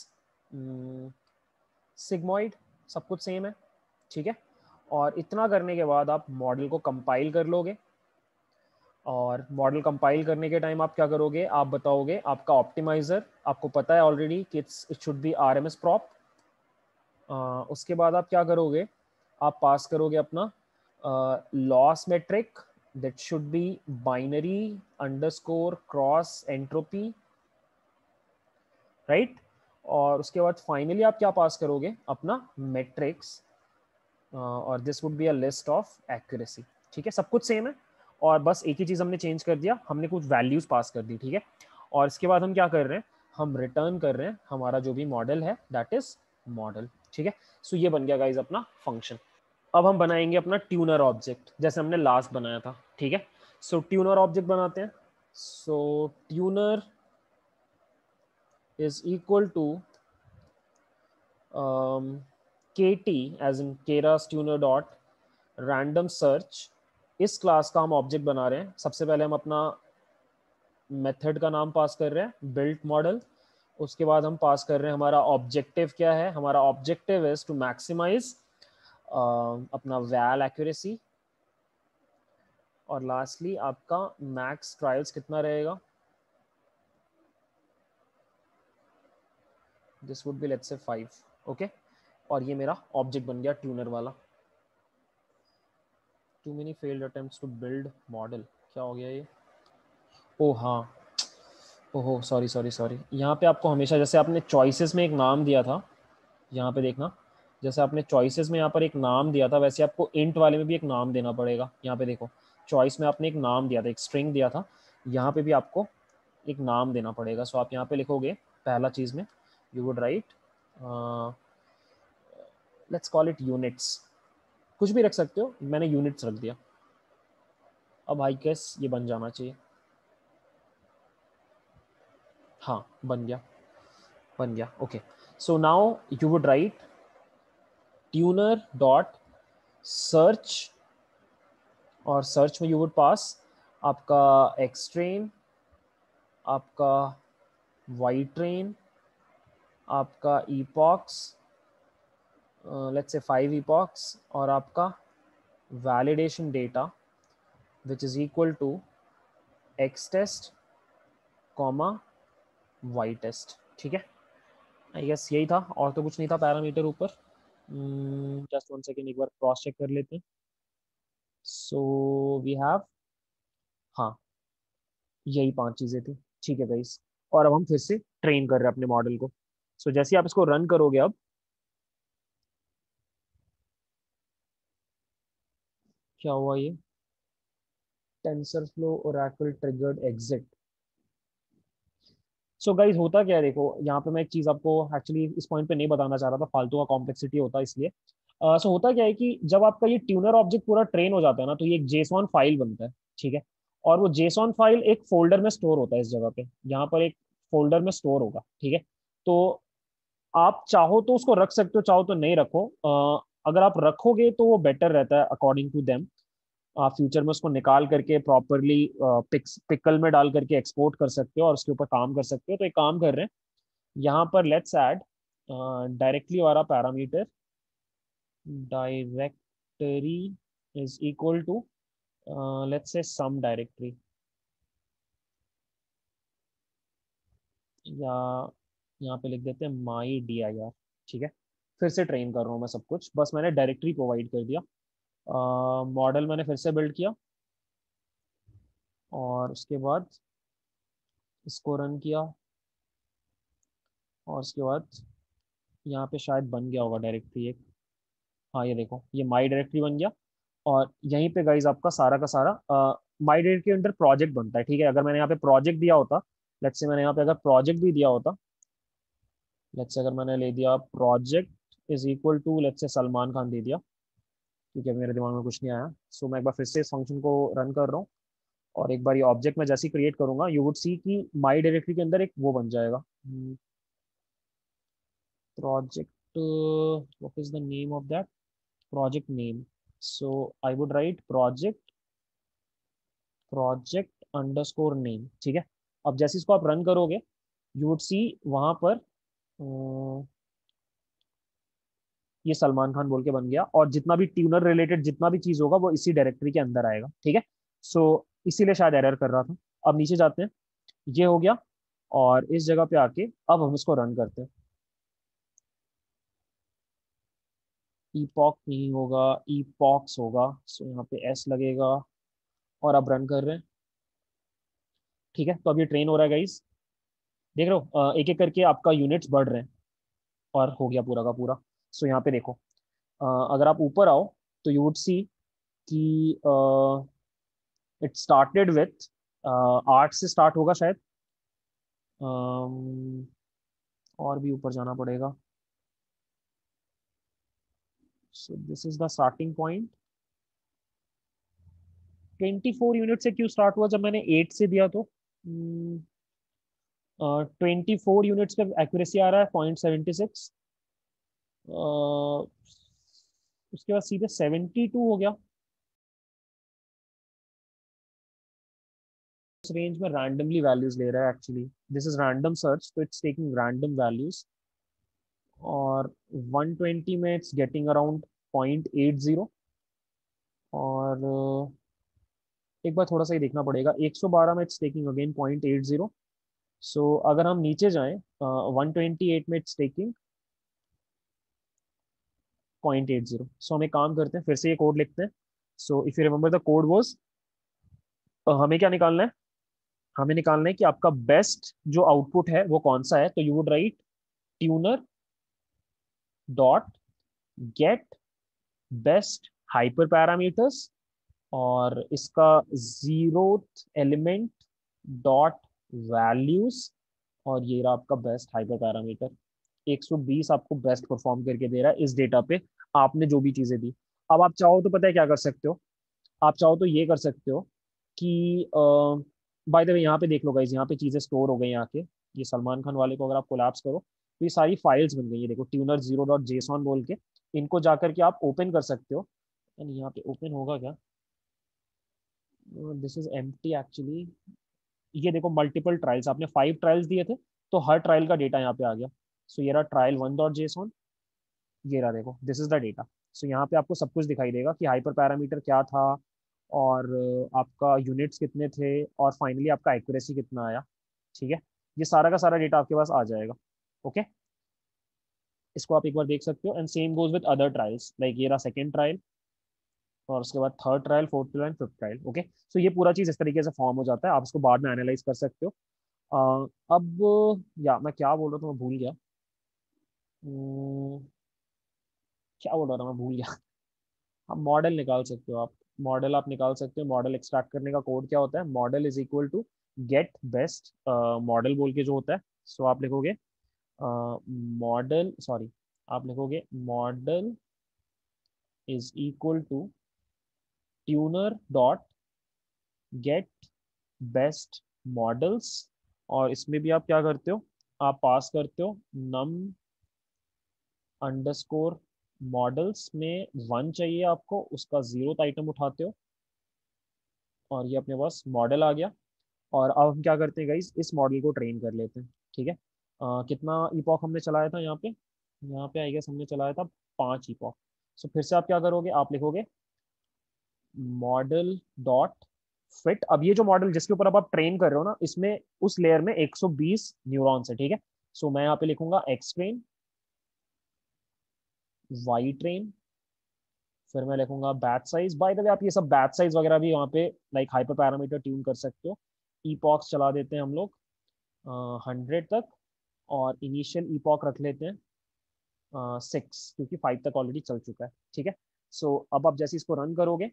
sigmoid, सब कुछ सेम है, ठीक है। और इतना करने के बाद आप मॉडल को कंपाइल कर लोगे, और मॉडल कंपाइल करने के टाइम आप क्या करोगे, आप बताओगे आपका ऑप्टिमाइजर, आपको पता है ऑलरेडी कि it should be RMS prop, उसके बाद आप क्या करोगे, आप पास करोगे अपना loss metric, that should be binary underscore cross entropy, right. और उसके बाद फाइनली आप क्या पास करोगे, अपना मेट्रिक्स, और this would be a list of accuracy. ठीक है, सब कुछ सेम है, और बस एक ही चीज़ हमने चेंज कर दिया, हमने कुछ वैल्यूज पास कर दी। ठीक है, और इसके बाद हम क्या कर रहे हैं, हम रिटर्न कर रहे हैं हमारा जो भी मॉडल है, दैट इज मॉडल। ठीक है, सो ये बन गया गाइज अपना फंक्शन। अब हम बनाएंगे अपना ट्यूनर ऑब्जेक्ट, जैसे हमने लास्ट बनाया था। ठीक है, सो ट्यूनर ऑब्जेक्ट बनाते हैं। So tuner is equal to kt as in Keras tuner dot random search. इस क्लास का हम ऑब्जेक्ट बना रहे हैं। सबसे पहले हम अपना मेथड का नाम पास कर रहे हैं, बिल्ट मॉडल। उसके बाद हम पास कर रहे हैं हमारा ऑब्जेक्टिव क्या है, हमारा ऑब्जेक्टिव इज टू मैक्सिमाइज अपना वैल एक्यूरेसी। और लास्टली आपका मैक्स ट्रायल्स कितना रहेगा, this would B let's say 5। Okay, और ये मेरा ऑब्जेक्ट बन गया ट्यूनर वाला। Too many failed attempts to build model, क्या हो गया ये, ओ हाँ, ओहो सॉरी सॉरी सॉरी। यहाँ पे आपको हमेशा, जैसे आपने चॉइसेस में एक नाम दिया था, यहाँ पे देखना, जैसे आपने चॉइसेस में यहाँ पर एक नाम दिया था, वैसे आपको इंट वाले में भी एक नाम देना पड़ेगा। यहाँ पे देखो, चॉइस में आपने एक नाम दिया था, एक स्ट्रिंग दिया था, यहाँ पे भी आपको एक नाम देना पड़ेगा। सो आप यहाँ पे लिखोगे, पहला चीज़ में you would write, let's call it units, कुछ भी रख सकते हो, मैंने यूनिट्स रख दिया। अब आई गेस ये बन जाना चाहिए, हाँ बन गया, बन गया। Okay, so now you would write tuner dot search, और सर्च में यू वुड पास आपका एक्स ट्रेन, आपका वाई ट्रेन, आपका ईपॉक्स, लेट्स से 5 ईपॉक्स, और आपका validation data which is equal to x test comma y test. ठीक है, आई गेस यही था, और तो कुछ नहीं था पैरामीटर ऊपर। जस्ट 1 सेकेंड, एक बार क्रॉस चेक कर लेते हैं। सो वी हैव, हाँ यही 5 चीज़ें थी। ठीक है गाइस, और अब हम फिर से ट्रेन कर रहे हैं अपने मॉडल को। सो जैसे ही आप इसको रन करोगे, अब क्या हुआ, ये TensorFlow oracle triggered exit. So guys होता क्या है, देखो यहाँ पे मैं एक चीज आपको एक्चुअली इस पॉइंट पे नहीं बताना चाह रहा था, फालतू का कॉम्प्लेक्सिटी होता है इसलिए। सो होता क्या है कि जब आपका ये ट्यूनर ऑब्जेक्ट पूरा ट्रेन हो जाता है ना, तो ये एक जेसॉन फाइल बनता है। ठीक है, और वो जेसॉन फाइल एक फोल्डर में स्टोर होता है, इस जगह पे, यहाँ पर एक फोल्डर में स्टोर होगा। ठीक है, तो आप चाहो तो उसको रख सकते हो, चाहो तो नहीं रखो। अगर आप रखोगे तो वो बेटर रहता है अकॉर्डिंग टू देम। आप फ्यूचर में उसको निकाल करके प्रॉपरली पिकल में डाल करके एक्सपोर्ट कर सकते हो, और उसके ऊपर काम कर सकते हो। तो एक काम कर रहे हैं, यहाँ पर लेट्स ऐड डायरेक्टली वाला parameter, directory is equal to let's say some directory, या यहाँ पे लिख देते हैं माई डी आई आर। ठीक है, फिर से ट्रेन कर रहा हूँ मैं सब कुछ, बस मैंने डायरेक्टरी प्रोवाइड कर दिया। मॉडल मैंने फिर से बिल्ड किया, और उसके बाद इसको रन किया, और उसके बाद यहाँ पे शायद बन गया होगा डायरेक्टरी एक, हाँ ये देखो, ये माई डायरेक्टरी बन गया। और यहीं पे गाइज आपका सारा का सारा माई डायरेक्टरी के अंदर प्रोजेक्ट बनता है। ठीक है, अगर मैंने यहाँ पे प्रोजेक्ट दिया होता, लेट्स से मैंने यहाँ पे अगर प्रोजेक्ट भी दिया होता, लेट्स से अगर मैंने ले दिया project is equal to let's say Salman Khan दे दिया, क्योंकि अभी मेरे दिमाग में कुछ नहीं आया। सो मैं एक बार फिर से इस फंक्शन को रन कर रहा हूँ, और एक बार ये ऑब्जेक्ट मैं जैसे ही क्रिएट करूंगा, यू वुड सी कि माई डायरेक्टरी के अंदर एक वो बन जाएगा, project, what is the name of that, project name. So I would write project underscore name। ठीक है, अब जैसे इसको आप रन करोगे, यू वुड सी वहां पर ये सलमान खान बोल के बन गया, और जितना भी ट्यूनर रिलेटेड जितना भी चीज होगा वो इसी डायरेक्टरी के अंदर आएगा। ठीक है, सो इसीलिए शायद एरर कर रहा था। अब नीचे जाते हैं, ये हो गया, और इस जगह पे आके अब हम इसको रन करते हैं। ईपॉक नहीं होगा, ईपॉक्स होगा। सो यहाँ पे एस लगेगा और अब रन कर रहे हैं। ठीक है, तो अब ये ट्रेन हो रहा है गाइस, देख रहे हो एक एक करके आपका यूनिट्स बढ़ रहे हैं और हो गया पूरा का पूरा। सो यहाँ पे देखो, अगर आप ऊपर आओ तो यू वुड सी कि इट स्टार्टेड विथ 8 से स्टार्ट होगा शायद। अम, और भी ऊपर जाना पड़ेगा। So this is the starting point. 24 unit से क्यों स्टार्ट हुआ जब मैंने 8 से दिया तो? 24 यूनिट्स पे एक्यूरेसी आ रहा है 0.76। उसके बाद सीधे 72 हो गया। इस रेंज में रैंडमली वैल्यूज ले रहा है actually, this is random search, तो इट्स टेकिंग रैंडम वैल्यूज। और 120 में इट्स गेटिंग अराउंड 0.80। और एक बार थोड़ा सा ही देखना पड़ेगा, 112 में इट्स टेकिंग अगेन 0.80। सो अगर हम नीचे जाएं 128 में इट्स टेकिंग 0.80। सो हम एक काम करते हैं, फिर से ये कोड लिखते हैं। So if you remember the code was, हमें क्या निकालना है? हमें निकालना है कि आपका बेस्ट जो आउटपुट है वो कौन सा है। तो you would write tuner dot get best hyper parameters, और इसका जीरोथ एलिमेंट डॉट वैल्यूज, और ये रहा आपका बेस्ट हाइपर पैरामीटर। 120 आपको बेस्ट परफॉर्म करके दे रहा है इस डेटा पे, आपने जो भी चीजें दी। अब आप चाहो तो पता है क्या कर सकते हो? आप चाहो तो ये कर सकते हो कि बाय द वे यहाँ पे देख लो गाइस, यहाँ पे चीजें स्टोर हो गई यहाँ के। ये सलमान खान वाले को अगर आप कोलैप्स करो तो ये सारी फाइल्स बन गई है, देखो ट्यूनर 0.json बोल के। इनको जाकर के आप ओपन कर सकते हो। एंड यहाँ पे ओपन होगा क्या? This is empty actually. ये देखो मल्टीपल ट्रायल्स, आपने 5 ट्रायल्स दिए थे, तो हर ट्रायल का डेटा यहाँ पे आ गया। सो ये रहा ट्रायल 1.json, ये रहा देखो, this is the data. So यहाँ पे आपको सब कुछ दिखाई देगा कि हाइपर पैरामीटर क्या था, और आपका यूनिट्स कितने थे, और फाइनली आपका एक्यूरेसी कितना आया। ठीक है, ये सारा का सारा डेटा आपके पास आ जाएगा। ओके, इसको आप एक बार देख सकते हो। And same goes with other trials, like ये रहा सेकंड ट्रायल, और उसके बाद third trial, fourth trial, fifth trial. Okay, so ये पूरा चीज इस तरीके से फॉर्म हो जाता है, आप इसको बाद में एनालाइज कर सकते हो। अब या मैं क्या बोल रहा था, मैं भूल गया। हम्म, क्या बोल रहा था, मैं भूल गया। आप मॉडल निकाल सकते हो, आप मॉडल आप निकाल सकते हो। मॉडल एक्सट्रैक्ट करने का कोड क्या होता है? Model is equal to get best model बोल के जो होता है। सो आप लिखोगे मॉडल, सॉरी, आप लिखोगे model is equal to tuner dot get best models, और इसमें भी आप क्या करते हो? आप पास करते हो नम अंडरस्कोर मॉडल्स में 1 चाहिए आपको, उसका 0th आइटम उठाते हो, और ये अपने पास मॉडल आ गया। और अब हम क्या करते हैं गाइस, इस मॉडल को ट्रेन कर लेते हैं। ठीक है, कितना इपॉक हमने चलाया था यहाँ पे? यहाँ पे आई गेस हमने चलाया था 5 इपॉक। सो फिर से आप क्या करोगे? आप लिखोगे मॉडल डॉट फिट। अब ये जो मॉडल जिसके ऊपर अब आप ट्रेन कर रहे हो ना, इसमें उस लेयर में 120 न्यूरॉन्स है। ठीक है, सो मैं यहाँ पे लिखूंगा एक्स ट्रेन, वाई ट्रेन, फिर मैं लिखूंगा batch size. By the way आप ये सब बैच साइज वगैरह भी यहाँ पे लाइक हाइपर पैरामीटर ट्यून कर सकते हो। ईपॉक्स चला देते हैं हम लोग 100 तक, और इनिशियल ईपॉक रख लेते हैं 6, क्योंकि 5 तक ऑलरेडी चल चुका है। ठीक है, सो अब आप जैसे इसको रन करोगे,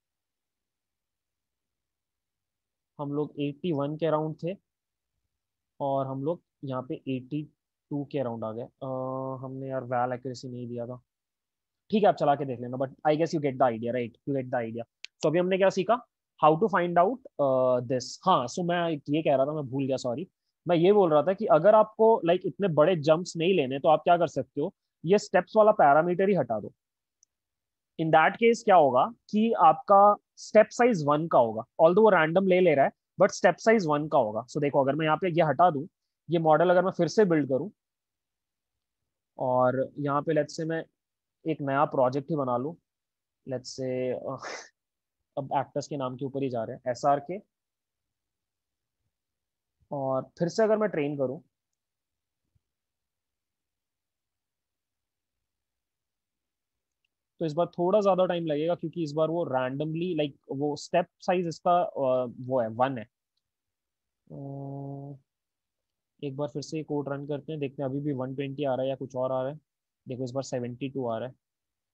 हम लोग 81 के अराउंड थे, और हम लोग यहाँ पे 82 के अराउंड आ गए। हमने यार वैल एक्यूरेसी नहीं दिया था। ठीक है, आप चला के देख लेना, but I guess you get the idea, right? You get the idea. तो अभी हमने क्या सीखा? How to find out this. हाँ, सो मैं ये कह रहा था, मैं भूल गया, सॉरी। मैं ये बोल रहा था कि अगर आपको लाइक इतने बड़े जंप्स नहीं लेने, तो आप क्या कर सकते हो? ये स्टेप्स वाला पैरामीटर ही हटा दो। इन दैट केस क्या होगा कि आपका स्टेप साइज 1 का होगा, ऑल्दो वो रैंडम ले रहा है, बट स्टेप साइज 1 का होगा। सो देखो, अगर मैं यहाँ पे ये हटा दूं, ये मॉडल अगर मैं फिर से बिल्ड करूं, और यहाँ पे लेट्स से मैं एक नया प्रोजेक्ट ही बना लूं, लेट्स से अब एक्टर्स के नाम के ऊपर ही जा रहे हैं, SRK। और फिर से अगर मैं ट्रेन करूं, तो इस बार थोड़ा ज़्यादा टाइम लगेगा क्योंकि इस बार वो रैंडमली लाइक वो स्टेप साइज इसका वो है 1 है। एक बार फिर से कोड रन करते हैं, देखते हैं अभी भी 120 आ रहा है या कुछ और आ रहा है। देखो इस बार 72 आ रहा है।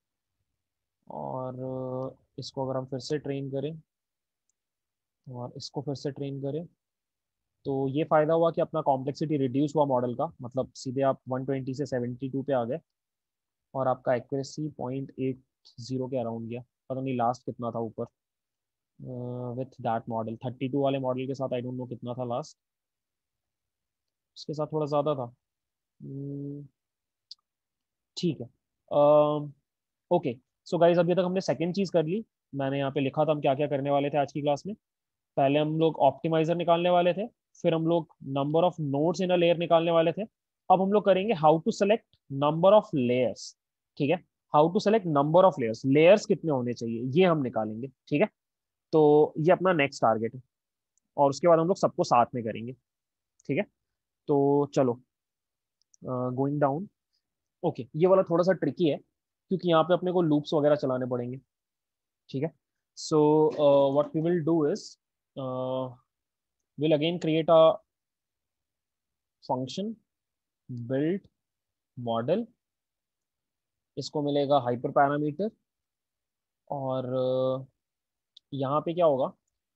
और इसको अगर हम फिर से ट्रेन करें और इसको फिर से ट्रेन करें तो ये फ़ायदा हुआ कि अपना कॉम्प्लेक्सिटी रिड्यूस हुआ मॉडल का, मतलब सीधे आप 120 से 72 पे आ गए और आपका एक्यूरेसी 0.80 के अराउंड गया। पता नहीं लास्ट कितना था ऊपर विथ दैट मॉडल, 32 वाले मॉडल के साथ आई डोंट नो कितना था लास्ट, उसके साथ थोड़ा ज़्यादा था। हम्म, ठीक है। ओके, सो गाइज अभी तक हमने सेकेंड चीज़ कर ली। मैंने यहाँ पे लिखा था हम क्या क्या करने वाले थे आज की क्लास में। पहले हम लोग ऑप्टिमाइजर निकालने वाले थे, फिर हम लोग number of nodes in a layer निकालने वाले थे। अब हम लोग करेंगे how to select number of layers. ठीक है, how to select number of layers, layers कितने होने चाहिए ये हम निकालेंगे। ठीक है, तो ये अपना नेक्स्ट टारगेट है और उसके बाद हम लोग सबको साथ में करेंगे। ठीक है, तो चलो गोइंग डाउन। ओके, ये वाला थोड़ा सा ट्रिकी है क्योंकि यहाँ पे अपने को लूप्स वगैरह चलाने पड़ेंगे। ठीक है, so what we will do is we'll again create a function build model, इसको मिलेगा हाइपर पैरामीटर। और यहाँ पे क्या होगा,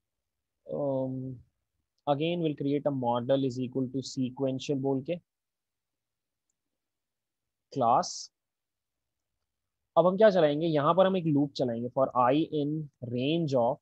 again will create a model is equal to sequential बोल के क्लास। अब हम क्या चलाएंगे, यहाँ पर हम एक लूप चलाएंगे for i in range of,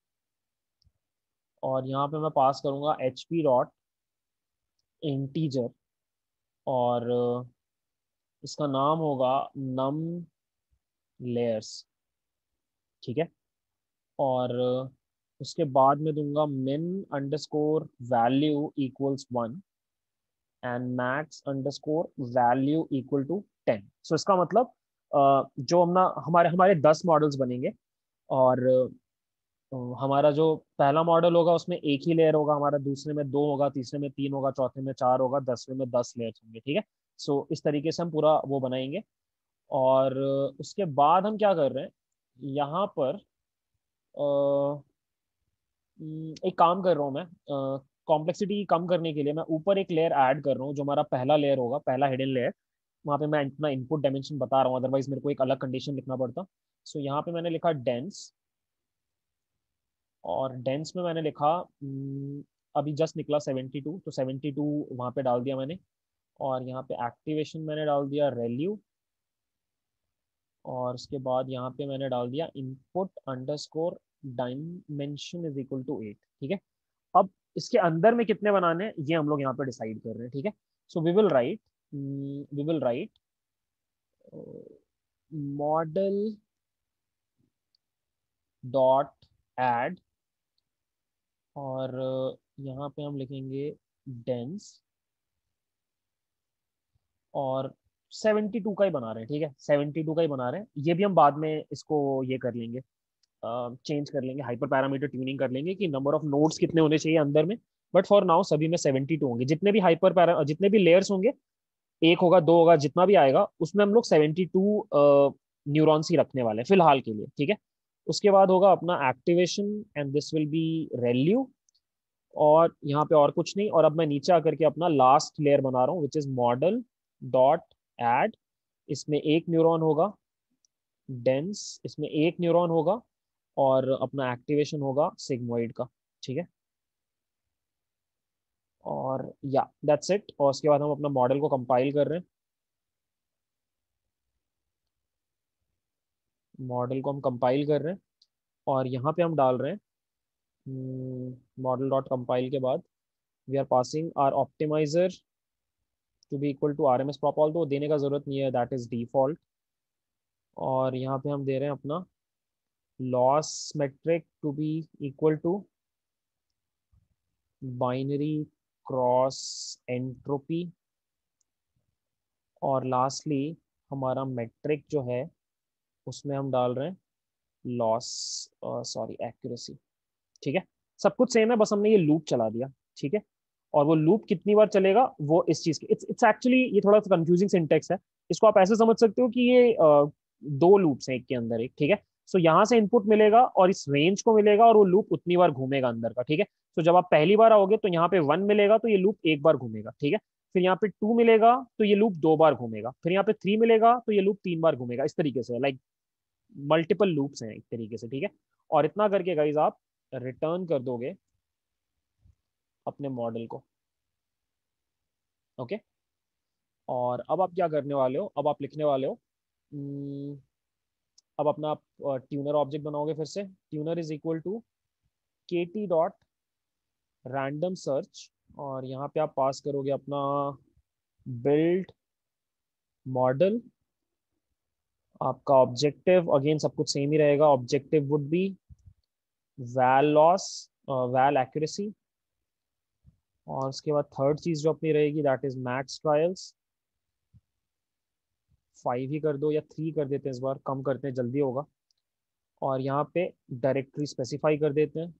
और यहाँ पे मैं पास करूंगा एच पी डॉट इंटीजर, और इसका नाम होगा नम लेयर्स। ठीक है, और उसके बाद में दूंगा min underscore value equals 1 and max underscore value equal to 10। So इसका मतलब जो हमना हमारे हमारे 10 मॉडल्स बनेंगे, और हमारा जो पहला मॉडल होगा उसमें एक ही लेयर होगा हमारा, दूसरे में दो होगा, तीसरे में तीन होगा, चौथे में चार होगा, 10वें में 10 लेयर्स होंगे। ठीक है, सो इस तरीके से हम पूरा वो बनाएंगे। और उसके बाद हम क्या कर रहे हैं यहाँ पर, एक काम कर रहा हूँ मैं, कॉम्प्लेक्सिटी कम करने के लिए मैं ऊपर एक लेयर ऐड कर रहा हूँ जो हमारा पहला लेयर होगा, पहला हिडन लेयर। वहाँ पे मैं इतना इनपुट डायमेंशन बता रहा हूँ, अदरवाइज मेरे को एक अलग कंडीशन लिखना पड़ता। सो यहाँ पे मैंने लिखा डेंस, और डेंस में मैंने लिखा अभी जस्ट निकला 72, तो 72 वहाँ पे डाल दिया मैंने। और यहाँ पे एक्टिवेशन मैंने डाल दिया रेल्यू, और उसके बाद यहाँ पे मैंने डाल दिया input underscore dimension is equal to 8। ठीक है, अब इसके अंदर में कितने बनाने हैं ये हम लोग यहाँ पे डिसाइड कर रहे हैं। ठीक है, so we will write model dot add, और यहाँ पे हम लिखेंगे डेंस, और 72 का ही बना रहे हैं। ठीक है, 72 का ही बना रहे हैं, ये भी हम बाद में इसको ये कर लेंगे, चेंज कर लेंगे, हाइपर पैरामीटर ट्यूनिंग कर लेंगे कि नंबर ऑफ नोड्स कितने होने चाहिए अंदर में। बट फॉर नाउ सभी में 72 होंगे, जितने भी लेयर्स होंगे, एक होगा दो होगा जितना भी आएगा उसमें हम लोग 72 न्यूरॉन्स ही रखने वाले हैं फिलहाल के लिए। ठीक है, उसके बाद होगा अपना activation and this will be relu, और यहाँ पे और कुछ नहीं। और अब मैं नीचे आकर के अपना लास्ट लेयर बना रहा हूँ which is model dot add, इसमें एक न्यूरॉन होगा, डेंस इसमें एक न्यूरॉन होगा, और अपना एक्टिवेशन होगा सिग्मोइड का। ठीक है, और या दैट्स इट। और उसके बाद हम अपना मॉडल को कंपाइल कर रहे हैं, मॉडल को हम कंपाइल कर रहे हैं, और यहाँ पे हम डाल रहे हैं मॉडल डॉट कंपाइल के बाद we are passing our optimizer to be equal to R M S prop, all तो देने का जरूरत नहीं है, दैट इज डिफॉल्ट। और यहाँ पे हम दे रहे हैं अपना loss metric to be equal to binary cross entropy, और लास्टली हमारा मेट्रिक जो है उसमें हम डाल रहे हैं लॉस सॉरी एक्यूरेसी। ठीक है, सब कुछ सेम है, बस हमने ये लूप चला दिया। ठीक है, और वो लूप कितनी बार चलेगा वो इस चीज की, इट्स एक्चुअली ये थोड़ा सा कंफ्यूजिंग सिंटेक्स है। इसको आप ऐसे समझ सकते हो कि ये दो लूप्स हैं एक के अंदर एक, ठीक है। सो यहाँ से इनपुट मिलेगा और इस रेंज को मिलेगा और वो लूप उतनी बार घूमेगा अंदर का, ठीक है। तो जब आप पहली बार आओगे तो यहाँ पे 1 मिलेगा तो ये लूप एक बार घूमेगा, ठीक है। फिर यहाँ पे 2 मिलेगा तो ये लूप दो बार घूमेगा, फिर यहाँ पे 3 मिलेगा तो ये लूप तीन बार घूमेगा, इस तरीके से लाइक मल्टीपल लूप्स हैं एक तरीके से, ठीक है। और इतना करके गाइज आप रिटर्न कर दोगे अपने मॉडल को, ओके। और अब आप क्या करने वाले हो, अब आप लिखने वाले हो अब अपना ट्यूनर ऑब्जेक्ट बनाओगे फिर से। Tuner is equal to K T dot random search, और यहाँ पे आप पास करोगे अपना बिल्ड मॉडल। आपका ऑब्जेक्टिव अगेन सब कुछ सेम ही रहेगा, objective would be val loss, val accuracy. और उसके बाद थर्ड चीज जो अपनी रहेगी दैट इज मैक्स ट्रायल्स। 5 ही कर दो या 3 कर देते हैं, इस बार कम करते हैं जल्दी होगा। और यहाँ पे डायरेक्टरी स्पेसिफाई कर देते हैं,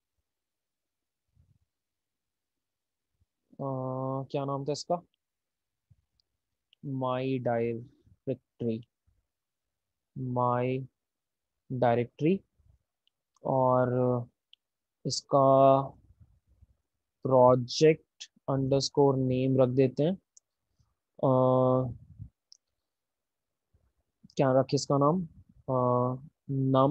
क्या नाम था इसका, माई डायरेक्टरी, माई डायरेक्टरी। और इसका प्रोजेक्ट अंडरस्कोर नेम रख देते हैं, क्या रखे इसका नाम, नम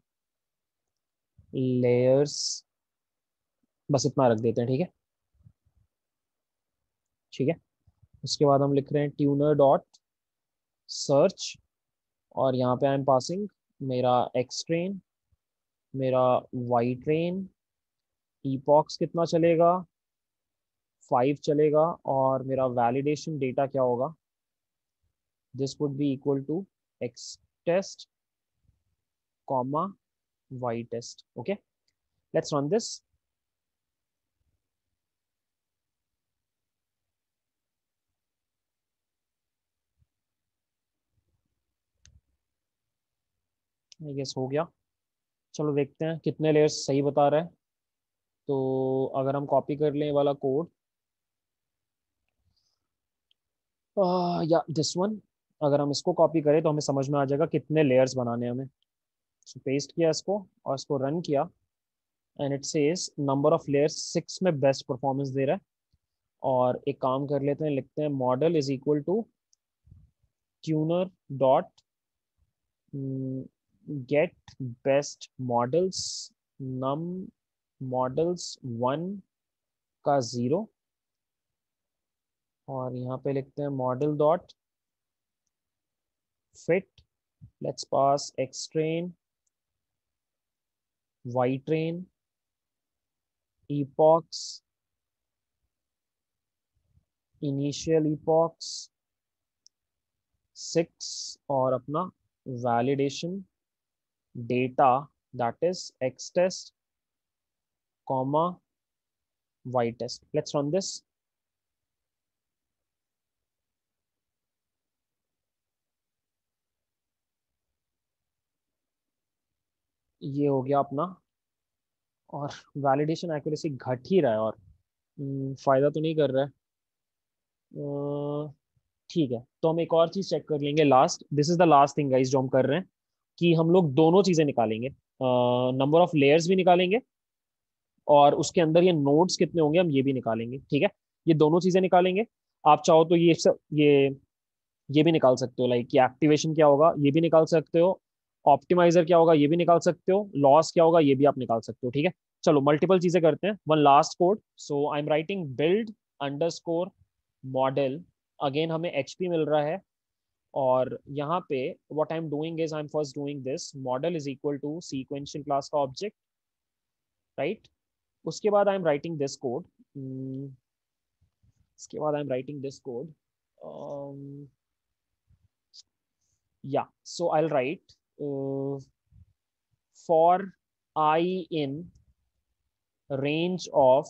लेयर्स, बस इतना रख देते हैं, ठीक है। ठीक है, उसके बाद हम लिख रहे हैं ट्यूनर डॉट सर्च, और यहाँ पे आई एम पासिंग मेरा एक्स ट्रेन, मेरा वाई ट्रेन, ईपॉक्स कितना चलेगा, 5 चलेगा। और मेरा वैलिडेशन डेटा क्या होगा, this would be equal to x test comma y test, okay. Let's run this. I guess हो गया। चलो देखते हैं कितने लेयर्स सही बता रहा है। तो अगर हम कॉपी कर लें ये वाला कोड, या दिस वन, अगर हम इसको कॉपी करें तो हमें समझ में आ जाएगा कितने लेयर्स बनाने हैं हमें। सो पेस्ट किया इसको और इसको रन किया, and it says number of layers 6 में बेस्ट परफॉर्मेंस दे रहा है। और एक काम कर लेते हैं, लिखते हैं model is equal to tuner dot get best models, num models 1 का 0। और यहाँ पे लिखते हैं model dot fit, let's pass x train, Y train, epochs, initial epochs 6, और अपना validation data that is x test comma y test. Let's run this. ये हो गया अपना, और वैलिडेशन एक्यूरेसी घट ही रहा है, और फायदा तो नहीं कर रहा है। ठीक है, तो हम एक और चीज चेक कर लेंगे last, this is the last thing guys जो हम कर रहे हैं, कि हम लोग दोनों चीजें निकालेंगे, नंबर ऑफ लेयर्स भी निकालेंगे और उसके अंदर ये नोड्स कितने होंगे हम ये भी निकालेंगे, ठीक है। ये दोनों चीजें निकालेंगे। आप चाहो तो ये सब ये भी निकाल सकते हो, लाइक ये एक्टिवेशन क्या होगा ये भी निकाल सकते हो, ऑप्टिमाइजर क्या होगा ये भी निकाल सकते हो, लॉस क्या होगा ये भी आप निकाल सकते हो, ठीक है। चलो मल्टीपल चीजें करते हैं, one last code. So I am writing build underscore model, again हमें एचपी मिल रहा है। और यहाँ पे what I am doing is I am first doing this model is equal to sequential class का ऑब्जेक्ट, राइट। उसके बाद I am writing this code, इसके बाद I am writing this code, या so I will write for i in range of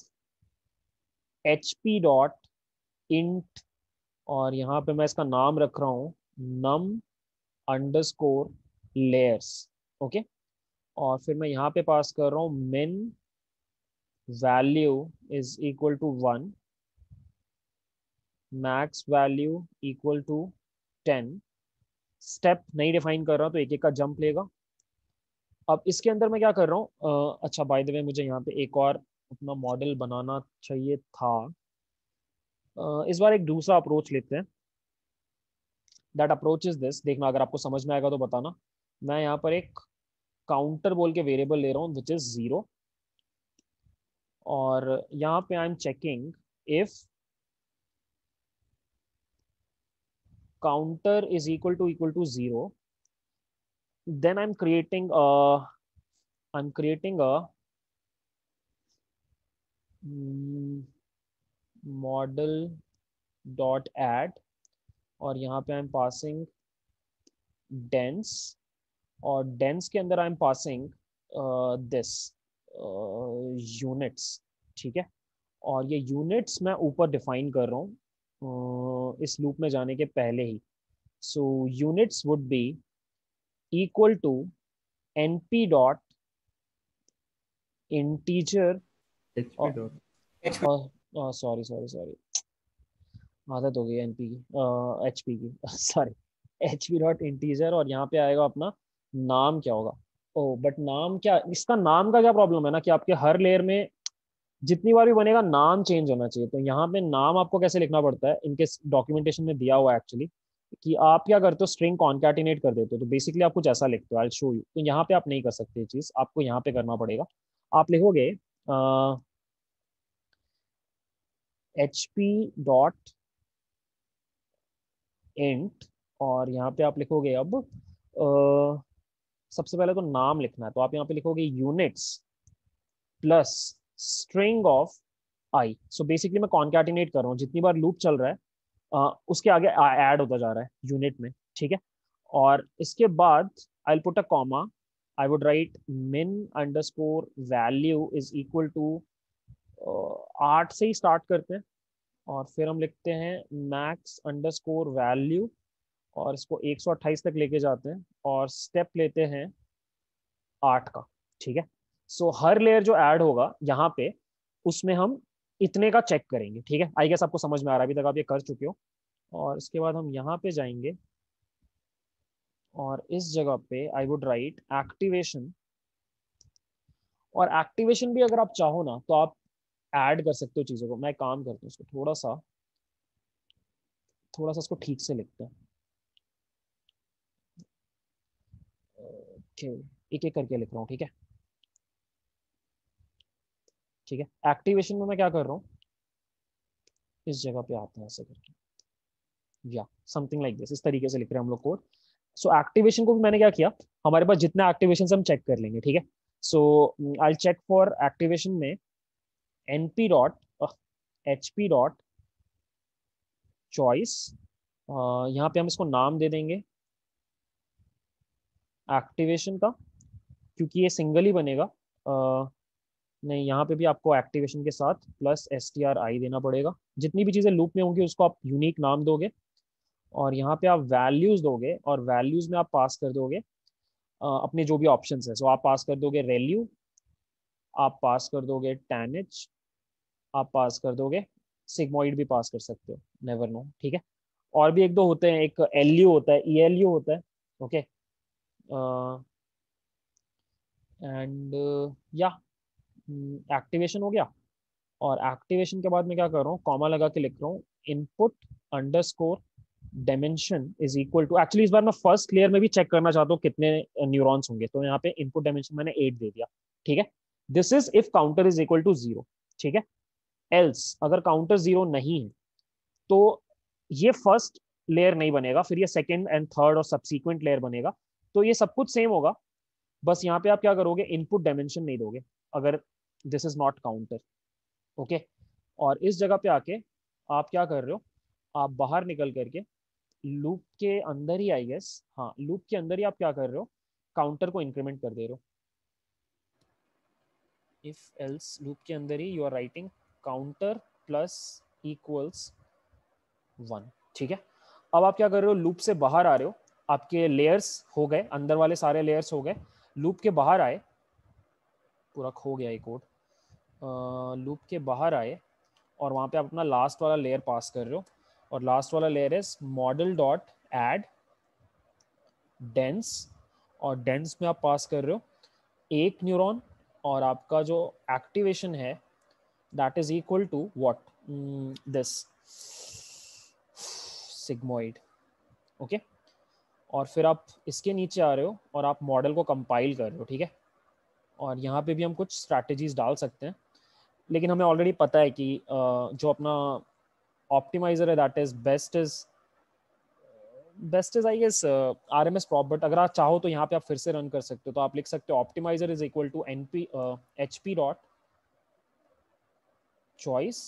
hp dot int, और यहाँ पे मैं इसका नाम रख रहा हूँ num अंडरस्कोर लेयर्स, ओके। और फिर मैं यहाँ पे पास कर रहा हूँ min value is equal to 1, max value equal to 10, step नहीं डिफाइन कर रहा हूँ तो एक एक का जंप लेगा। अब इसके अंदर मैं क्या कर रहा हूँ, अच्छा बाय द वे मुझे यहाँ पे एक और अपना मॉडल बनाना चाहिए था। इस बार एक दूसरा अप्रोच लेते हैं। दैट अप्रोच इज दिस, देखना अगर आपको समझ में आएगा तो बताना। मैं यहाँ पर एक काउंटर बोल के वेरिएबल ले रहा हूँ विच इज 0, और यहाँ पे I am checking if counter is equal to 0, then I'm creating a model dot add, और यहाँ पे आई एम पासिंग dense, और dense के अंदर I am passing this units. ठीक है, और ये यूनिट्स मैं ऊपर डिफाइन कर रहा हूँ इस लूप में जाने के पहले ही। So units would be equal to np dot integer, HP dot sorry sorry sorry, आदत हो गई एनपी की, एचपी की सॉरी, एचपी डॉट इंटीजर, और यहाँ पे आएगा अपना नाम क्या होगा। ओ बट नाम क्या, इसका नाम का क्या प्रॉब्लम है ना कि आपके हर लेयर में जितनी बार भी बनेगा नाम चेंज होना चाहिए। तो यहाँ पे नाम आपको कैसे लिखना पड़ता है, इनके डॉक्यूमेंटेशन में दिया हुआ है एक्चुअली, कि आप क्या करते हो स्ट्रिंग कॉन्कैटिनेट कर देते हो। तो बेसिकली आप कुछ ऐसा लिखते हो, आई शो यू। तो यहाँ पे आप नहीं कर सकते ये चीज, आपको यहाँ पे करना पड़ेगा। आप लिखोगे एच पी डॉट इंट, और यहाँ पे आप लिखोगे अब सबसे पहले तो नाम लिखना है, तो आप यहाँ पे लिखोगे units plus string of i. So basically मैं कॉन्कैटिनेट कर रहा हूँ, जितनी बार लूप चल रहा है उसके आगे ऐड होता जा रहा है यूनिट में। ठीक है, और इसके बाद I put a comma, I would write min underscore value is equal to 8 से ही स्टार्ट करते हैं, और फिर हम लिखते हैं मैक्स अंडरस्कोर वैल्यू, और इसको 128 तक लेके जाते हैं, और स्टेप लेते हैं 8 का। ठीक है, सो हर लेयर जो ऐड होगा यहाँ पे उसमें हम इतने का चेक करेंगे। ठीक है, आई गेस आपको समझ में आ रहा है, अभी तक आप ये कर चुके हो। और इसके बाद हम यहाँ पे जाएंगे, और इस जगह पे आई वुड राइट एक्टिवेशन, और एक्टिवेशन भी अगर आप चाहो ना तो आप ऐड कर सकते हो चीज़ों को। मैं काम करता हूँ इसको थोड़ा सा इसको ठीक से लिखते हैं। ओके, एक एक करके लिख रहा हूँ। ठीक है, ठीक है, एक्टिवेशन में मैं क्या कर रहा हूँ, इस जगह पे आते हैं ऐसे करके, या समथिंग लाइक दिस, इस तरीके से लिख रहे हैं हम लोग कोड। सो एक्टिवेशन को भी मैंने क्या किया, हमारे पास जितने एक्टिवेशन हम चेक कर लेंगे। ठीक है, so I check for activation में np dot hp dot choice, यहाँ पे हम इसको नाम दे देंगे एक्टिवेशन का, क्योंकि ये सिंगल ही बनेगा। नहीं, यहाँ पे भी आपको एक्टिवेशन के साथ प्लस stri देना पड़ेगा। जितनी भी चीज़ें लूप में होंगी उसको आप यूनिक नाम दोगे, और यहाँ पे आप वैल्यूज दोगे, और वैल्यूज में आप पास कर दोगे अपने जो भी ऑप्शन है। सो आप पास कर दोगे रेल्यू, आप पास कर दोगे टैनिच, आप पास कर दोगे सिग्मोइड भी पास कर सकते हो, नेवर नो। ठीक है, और भी एक दो होते हैं, एक एलयू होता है, ईएलयू होता है। ओके, एंड या एक्टिवेशन हो गया। और एक्टिवेशन के बाद मैं क्या कर रहा हूँ, कॉमा लगा के लिख रहा हूँ input underscore dimension is equal to, actually इस बार मैं फर्स्ट लेयर में भी चेक करना चाहता हूँ कितने न्यूरॉन्स होंगे, तो यहाँ पे इनपुट डायमेंशन मैंने 8 दे दिया। ठीक है, this is if counter is equal to 0। ठीक है, एल्स अगर काउंटर 0 नहीं है तो ये फर्स्ट लेयर नहीं बनेगा, फिर ये सेकेंड एंड थर्ड और सब्सीक्वेंट लेयर बनेगा। तो ये सब कुछ सेम होगा, बस यहाँ पे आप क्या करोगे, इनपुट डायमेंशन नहीं दोगे अगर this is not counter. Okay, और इस जगह पे आके आप क्या कर रहे हो, आप बाहर निकल करके लूप के अंदर ही, आई गेस हाँ लूप के अंदर ही आप क्या कर रहे हो, काउंटर को इंक्रीमेंट कर दे रहे हो। इफ एल्स लूप के अंदर ही you are writing counter plus equals 1। ठीक है, अब आप क्या कर रहे हो, लूप से बाहर आ रहे हो, आपके लेयर्स हो गए, अंदर वाले सारे लेयर्स हो गए, लूप के बाहर आए, पूरा खो गया ये कोड, लूप के बाहर आए, और वहाँ पे आप अपना लास्ट वाला लेयर पास कर रहे हो, और लास्ट वाला layer is model dot add dense, और डेंस में आप पास कर रहे हो एक न्यूरॉन, और आपका जो एक्टिवेशन है that is equal to what, this sigmoid. Okay, और फिर आप इसके नीचे आ रहे हो और आप मॉडल को कंपाइल कर रहे हो, ठीक है। और यहाँ पे भी हम कुछ स्ट्रैटेजीज डाल सकते हैं, लेकिन हमें ऑलरेडी पता है कि जो अपना ऑप्टिमाइजर है that is best is I guess RMS prop. But अगर आप चाहो तो यहाँ पे आप फिर से रन कर सकते हो, तो आप लिख सकते हो optimizer is equal to NP HP dot choice,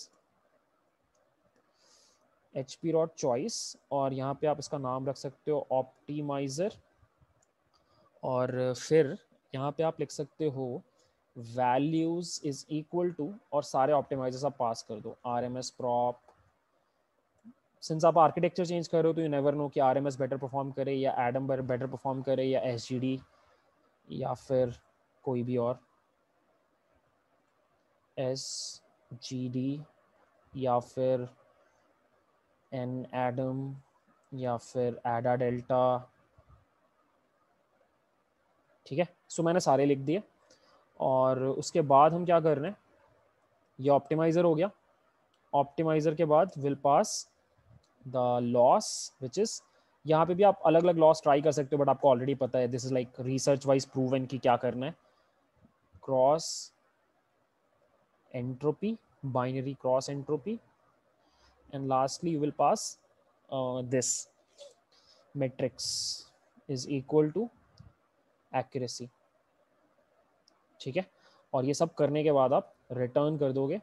HP dot choice, और यहाँ पे आप इसका नाम रख सकते हो ऑप्टिमाइजर, और फिर यहाँ पे आप लिख सकते हो वैल्यूज इज इक्वल टू, और सारे ऑप्टिमाइजर्स आप पास कर दो RMS प्रॉप। सिंस आप आर्किटेक्चर चेंज कर रहे हो तो यू नेवर नो कि RMS बेटर परफॉर्म करे या एडम बेटर परफॉर्म करे या SGD या फिर कोई भी और SGD या फिर एन एडम या फिर एडा डेल्टा, ठीक है। सो मैंने सारे लिख दिए, और उसके बाद हम क्या कर रहे हैं, ये ऑप्टिमाइजर हो गया। ऑप्टिमाइजर के बाद will pass the loss which is, यहाँ पे भी आप अलग अलग लॉस ट्राई कर सकते हो, बट आपको ऑलरेडी पता है this is like research wise proven कि क्या करना है। Cross entropy, binary cross entropy, and lastly you will pass this metrics is equal to accuracy, ठीक है। और ये सब करने के बाद आप रिटर्न कर दोगे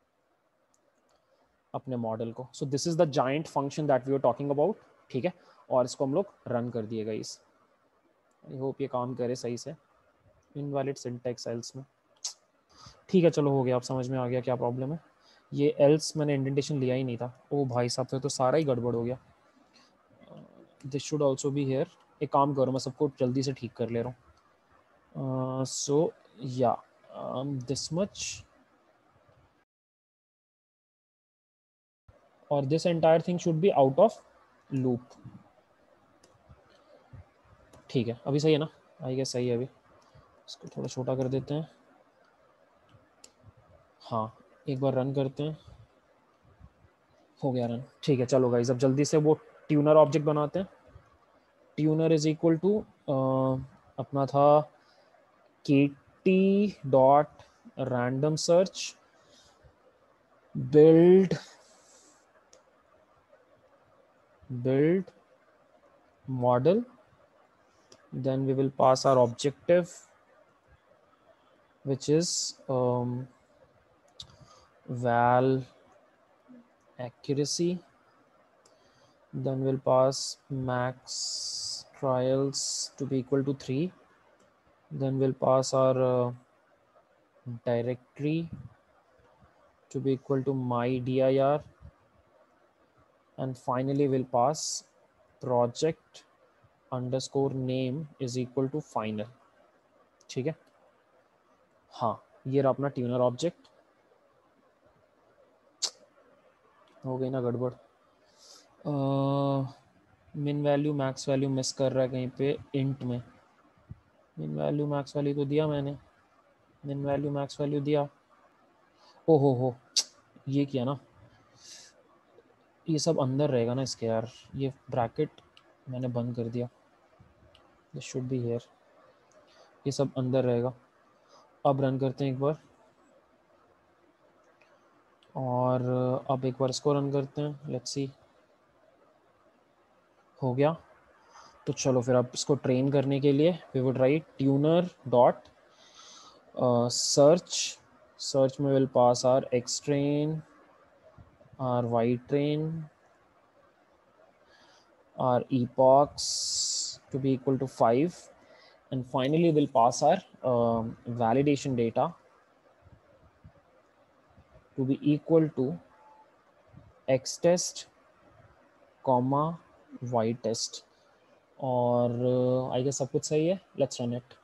अपने मॉडल को। So this is the giant function that we are talking about, ठीक है। और इसको हम लोग रन कर दिएगा इस, आई होप ये काम करे सही से। इनवैलिड सिंटैक्स एल्स में, ठीक है चलो हो गया, आप समझ में आ गया क्या प्रॉब्लम है। ये एल्स मैंने इंडेंटेशन लिया ही नहीं था, ओ भाई साहब फिर तो सारा ही गड़बड़ हो गया। This should also be here. एक काम करो, मैं सबको जल्दी से ठीक कर ले रहा हूँ। सो या दिस मच, और this entire thing should be out of loop, ठीक है। अभी सही है ना, आई गेस सही है। अभी इसको थोड़ा छोटा कर देते हैं, हाँ एक बार रन करते हैं, हो गया रन, ठीक है। चलो गाइस अब जल्दी से वो ट्यूनर ऑब्जेक्ट बनाते हैं। ट्यूनर इज इक्वल टू अपना था KT dot random search build model, then we will pass our objective which is val accuracy, then we'll pass max trials to be equal to 3, then we'll pass our directory to be equal to my dir, and finally we'll pass project underscore name is equal to final, ठीक है। हाँ ये रहा अपना ट्यूनर ऑब्जेक्ट, हो गई ना गड़बड़। मिन वैल्यू मैक्स वैल्यू मिस कर रहा है कहीं पे इंट में। मिन वैल्यू मैक्स वैल्यू तो दिया मैंने, मिन वैल्यू मैक्स वैल्यू दिया, ओ हो ये किया ना, ये सब अंदर रहेगा ना इसके यार, ये ब्रैकेट मैंने बंद कर दिया, दिस शुड बी हियर, ये सब अंदर रहेगा। अब रन करते हैं एक बार, और अब एक बार इसको रन करते हैं, लेट्स सी, हो गया। तो चलो फिर अब इसको ट्रेन करने के लिए we would write tuner dot search, search में will pass our x train, our y train, our epochs to be equal to 5, and finally we'll pass our validation data to be equal to x test comma y test, और आई गेस सब कुछ सही है, लेट्स रन इट।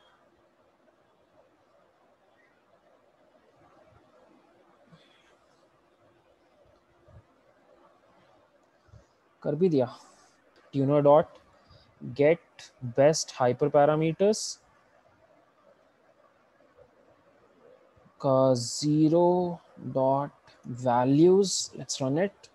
कर भी दिया tuner dot get best hyperparameters का zero dot values, let's run it।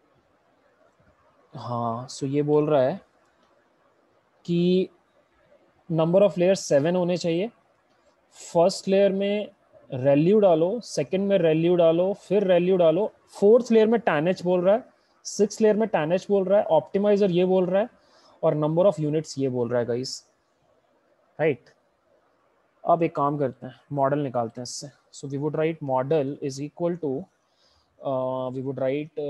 हाँ, सो ये बोल रहा है कि नंबर ऑफ लेयर्स 7 होने चाहिए। फर्स्ट लेयर में रेल्यू डालो, सेकंड में रेल्यू डालो, फिर रेल्यू डालो, फोर्थ लेयर में टैनएच बोल रहा है, सिक्स लेयर में टैनएच बोल रहा है, ऑप्टिमाइजर ये बोल रहा है, और नंबर ऑफ यूनिट्स ये बोल रहा है गाइस, राइट। अब एक काम करते हैं, मॉडल निकालते हैं इससे। So we would write model is equal to, we would write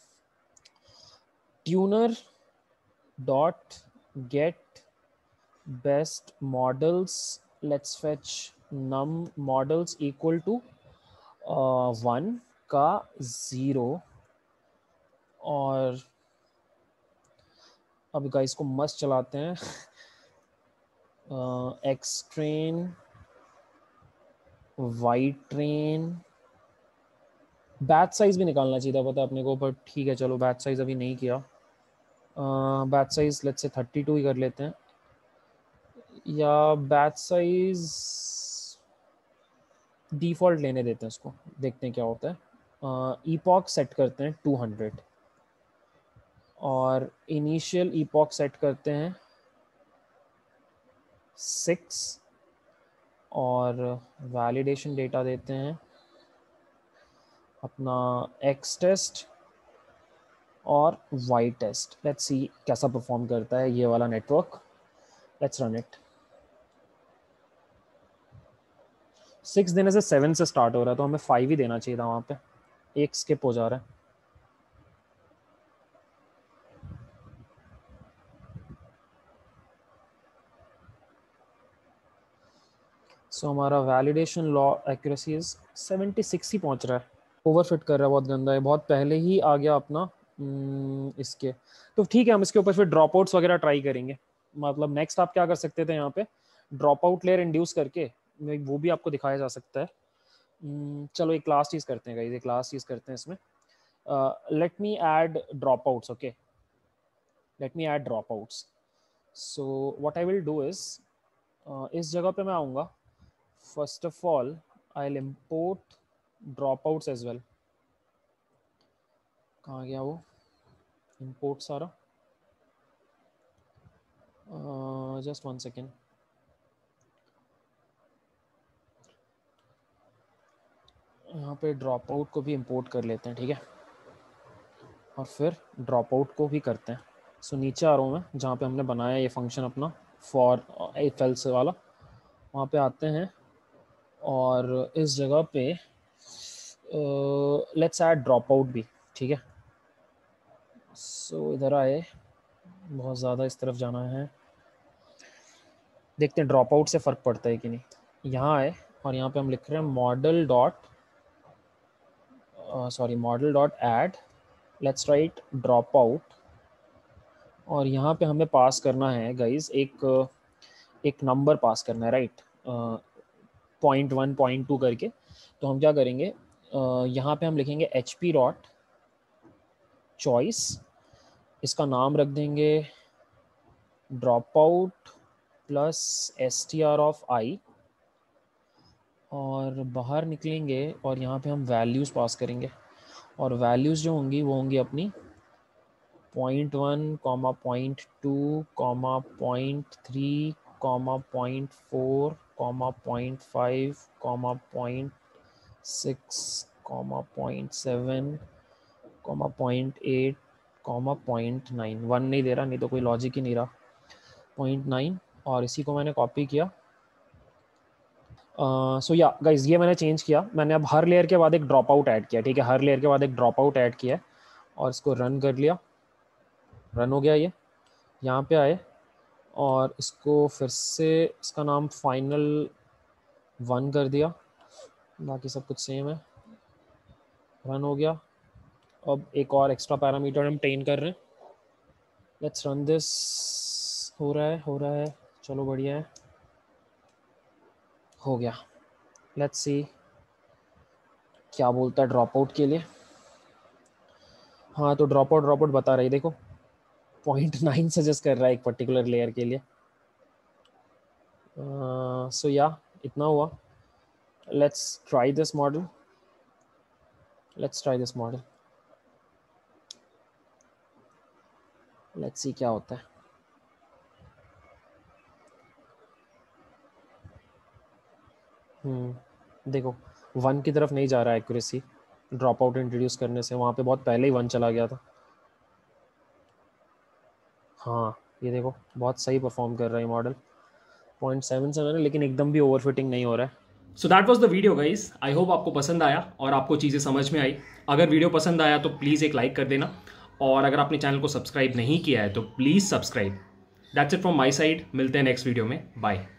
tuner dot get best models, let's fetch num models equal to 1 का 0। और अब गाइस को मस्त चलाते हैं। X train, Y train, batch size भी निकालना चाहिए था पता अपने को, पर ठीक है चलो बैच साइज अभी नहीं किया। बैच साइज लेट्स से 32 ही कर लेते हैं, या बैच साइज डिफ़ॉल्ट लेने देते हैं उसको, देखते हैं क्या होता है। ईपॉक सेट करते हैं 200 और इनिशियल ईपॉक सेट करते हैं 6 और वैलिडेशन डेटा देते हैं अपना एक्स टेस्ट और वाई टेस्ट। लेट्स सी कैसा परफॉर्म करता है ये वाला नेटवर्क, लेट्स रन इट। 6 देने से 7 से स्टार्ट हो रहा है, तो हमें 5 ही देना चाहिए था, वहाँ पे एक स्किप हो जा रहा है। सो हमारा वैलिडेशन लॉ एक्यूरेसी इज 76 ही पहुँच रहा है। ओवरफिट कर रहा है, बहुत गंदा है, बहुत पहले ही आ गया अपना इसके। तो ठीक है, हम इसके ऊपर फिर ड्रॉप आउट्स वगैरह ट्राई करेंगे। मतलब नेक्स्ट आप क्या कर सकते थे, यहाँ पे ड्रॉप आउट लेयर इंड्यूस करके वो भी आपको दिखाया जा सकता है। चलो एक लास्ट चीज़ करते हैं गाइस, एक लास्ट चीज़ करते हैं इसमें। Let me add dropouts, okay, let me add dropouts. So what I will do is, इस जगह पे मैं आऊँगा। First of all I will import dropouts as well. कहाँ गया वो इम्पोर्ट सारा, जस्ट वन सेकेंड। यहाँ पे ड्रॉप आउट को भी इंपोर्ट कर लेते हैं, ठीक है, और फिर ड्रॉप आउट को भी करते हैं। सो नीचे आ रहा हूँ मैं, जहाँ पे हमने बनाया ये फंक्शन अपना फॉर इफ एल्स वाला, वहाँ पे आते हैं और इस जगह पे लेट्स ऐड ड्रॉप आउट भी, ठीक है। सो इधर आए, बहुत ज़्यादा इस तरफ जाना है, देखते हैं ड्रॉप आउट से फ़र्क पड़ता है कि नहीं। यहाँ आए और यहाँ पे हम लिख रहे हैं model dot, sorry model dot add, let's write dropout. और यहाँ पे हमें पास करना है गाइज एक नंबर पास करना है, राइट, 0.1 0.2 करके। तो हम क्या करेंगे, यहाँ पे हम लिखेंगे एच पी डॉट चॉइस, इसका नाम रख देंगे dropout plus S T R of I, और बाहर निकलेंगे और यहाँ पे हम वैल्यूज़ पास करेंगे। और वैल्यूज़ जो होंगी वो होंगी अपनी 0.1 0.2 0.3 0.4 0.5 0.6 0.7 0.8 0.9। 1 नहीं दे रहा, नहीं तो कोई लॉजिक ही नहीं रहा। 0.9, और इसी को मैंने कॉपी किया। सो या गाइज ये मैंने चेंज किया, मैंने अब हर लेयर के बाद एक ड्रॉप आउट ऐड किया, ठीक है, हर लेयर के बाद एक ड्रॉप आउट ऐड किया है और इसको रन कर लिया। रन हो गया ये। यहाँ पे आए और इसको फिर से इसका नाम फाइनल 1 कर दिया, बाकी सब कुछ सेम है। रन हो गया। अब एक और एक्स्ट्रा पैरामीटर हम ट्रेन कर रहे हैं, लेट्स रन दिस। हो रहा है, हो रहा है, चलो बढ़िया है, हो गया। लेट्स सी क्या बोलता है ड्रॉप आउट के लिए। हाँ तो ड्रॉप आउट बता रही, देखो 0.9 सजेस्ट कर रहा है एक पर्टिकुलर लेयर के लिए। सो या इतना हुआ। Let's try this model. Let's see क्या होता है। देखो 1 की तरफ नहीं जा रहा है एक्यूरेसी, ड्रॉप आउट इंट्रोड्यूस करने से वहाँ पे बहुत पहले ही 1 चला गया था। हाँ ये देखो बहुत सही परफॉर्म कर रहा है मॉडल, 0.77 है, लेकिन एकदम भी ओवरफिटिंग नहीं हो रहा है। So that was the video guys. I hope आपको पसंद आया और आपको चीज़ें समझ में आई। अगर वीडियो पसंद आया तो प्लीज़ एक लाइक कर देना, और अगर आपने चैनल को सब्सक्राइब नहीं किया है तो please subscribe. That's it from my side. मिलते हैं नेक्स्ट वीडियो में। बाय।